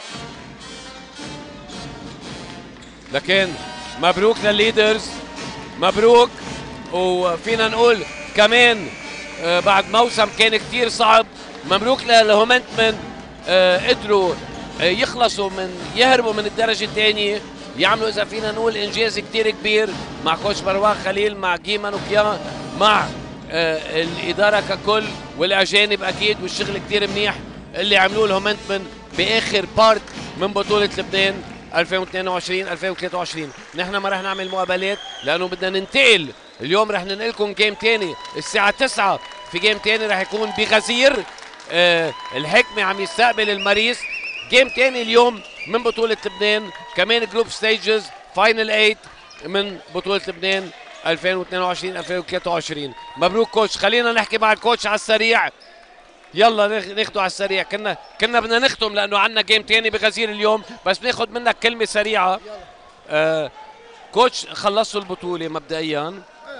لكن مبروك للليدرز. مبروك. وفينا نقول كمان بعد موسم كان كتير صعب. مبروك للهومنتمن. قدروا يخلصوا يهربوا من الدرجة الثانية. يعملوا إذا فينا نقول إنجاز كتير كبير مع كوتش مروان خليل، مع جيمان وكيان، مع الإدارة ككل والأجانب أكيد، والشغل كتير منيح اللي عملوه الهومنتمن باخر بارت من بطوله لبنان 2022 2023. نحن ما رح نعمل مقابلات لانه بدنا ننتقل اليوم. رح ننقلكم جيم تاني الساعه 9. في جيم تاني رح يكون بغزير. الحكمه عم يستقبل المريس. جيم تاني اليوم من بطوله لبنان، كمان جروب ستيجز فاينل 8 من بطوله لبنان 2022 2023. مبروك كوتش. خلينا نحكي مع الكوتش على السريع. يلا ناخده على السريع. كنا بدنا نختم لانه عندنا جيم تاني بغزير اليوم، بس بناخد منك كلمه سريعه. كوتش، خلصوا البطوله مبدئيا.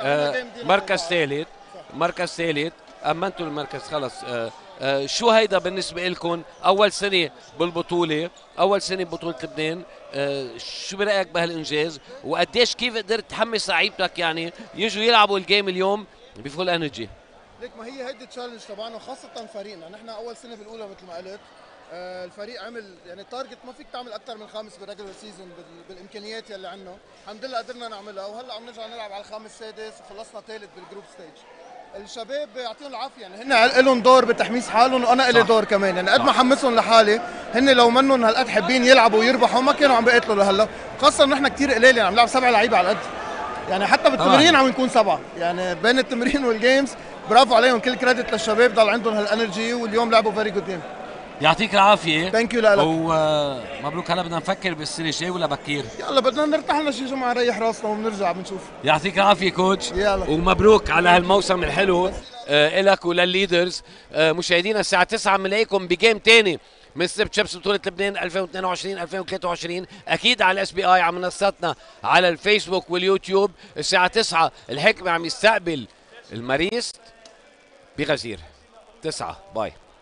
مركز ثالث امنتوا المركز خلص. شو هيدا بالنسبه لكم؟ اول سنه بالبطوله، اول سنه ببطوله لبنان. شو برايك بهالانجاز؟ وقديش كيف قدرت تحمس لعيبتك يعني يجوا يلعبوا الجيم اليوم بفول انرجي؟ ليك ما هي هيدي التشالنج تبعنا، وخاصة فريقنا. نحن أول سنة بالأولى مثل ما قلت، الفريق عمل يعني تارجت ما فيك تعمل أكثر من 5 بالريجولر سيزون بالإمكانيات يلي عندنا. الحمد لله قدرنا نعملها، وهلا عم نرجع نلعب على الخامس السادس وخلصنا ثالث بالجروب ستيج. الشباب يعطيهم العافية، يعني هن لهم دور بتحميس حالهم، وأنا إلي دور كمان. يعني قد ما حمسهم لحالي، هن لو منهم هالقد حابين يلعبوا ويربحوا ما كانوا عم بيقاتلوا لهلا. خاصة إنه نحن كثير قليل، يعني عم نلعب 7 لعيبة على القد. يعني حتى بالتمرين عم نكون 7، يعني بين التمرين والجيمز. برافو عليهم، كل كريدت للشباب، ضل عندهم هالانرجي، واليوم لعبوا فيري جود جيم. يعطيك العافيه. ثانك يو لك. ومبروك. هلا بدنا نفكر بالسنه الجاي ولا بكير؟ يلا بدنا نرتاح لنا شي جمعه نريح راسنا وبنرجع بنشوف. يعطيك العافيه كوتش. يلا. ومبروك على هالموسم الحلو إلك وللليدرز. مشاهدينا الساعه 9 بنلاقيكم بجيم تاني من ستيب تشيبس بطولة لبنان 2022 2023 اكيد على الاس بي اي على منصاتنا على الفيسبوك واليوتيوب. الساعة 9 الحكمة عم يستقبل المريست بغزير. 9 باي.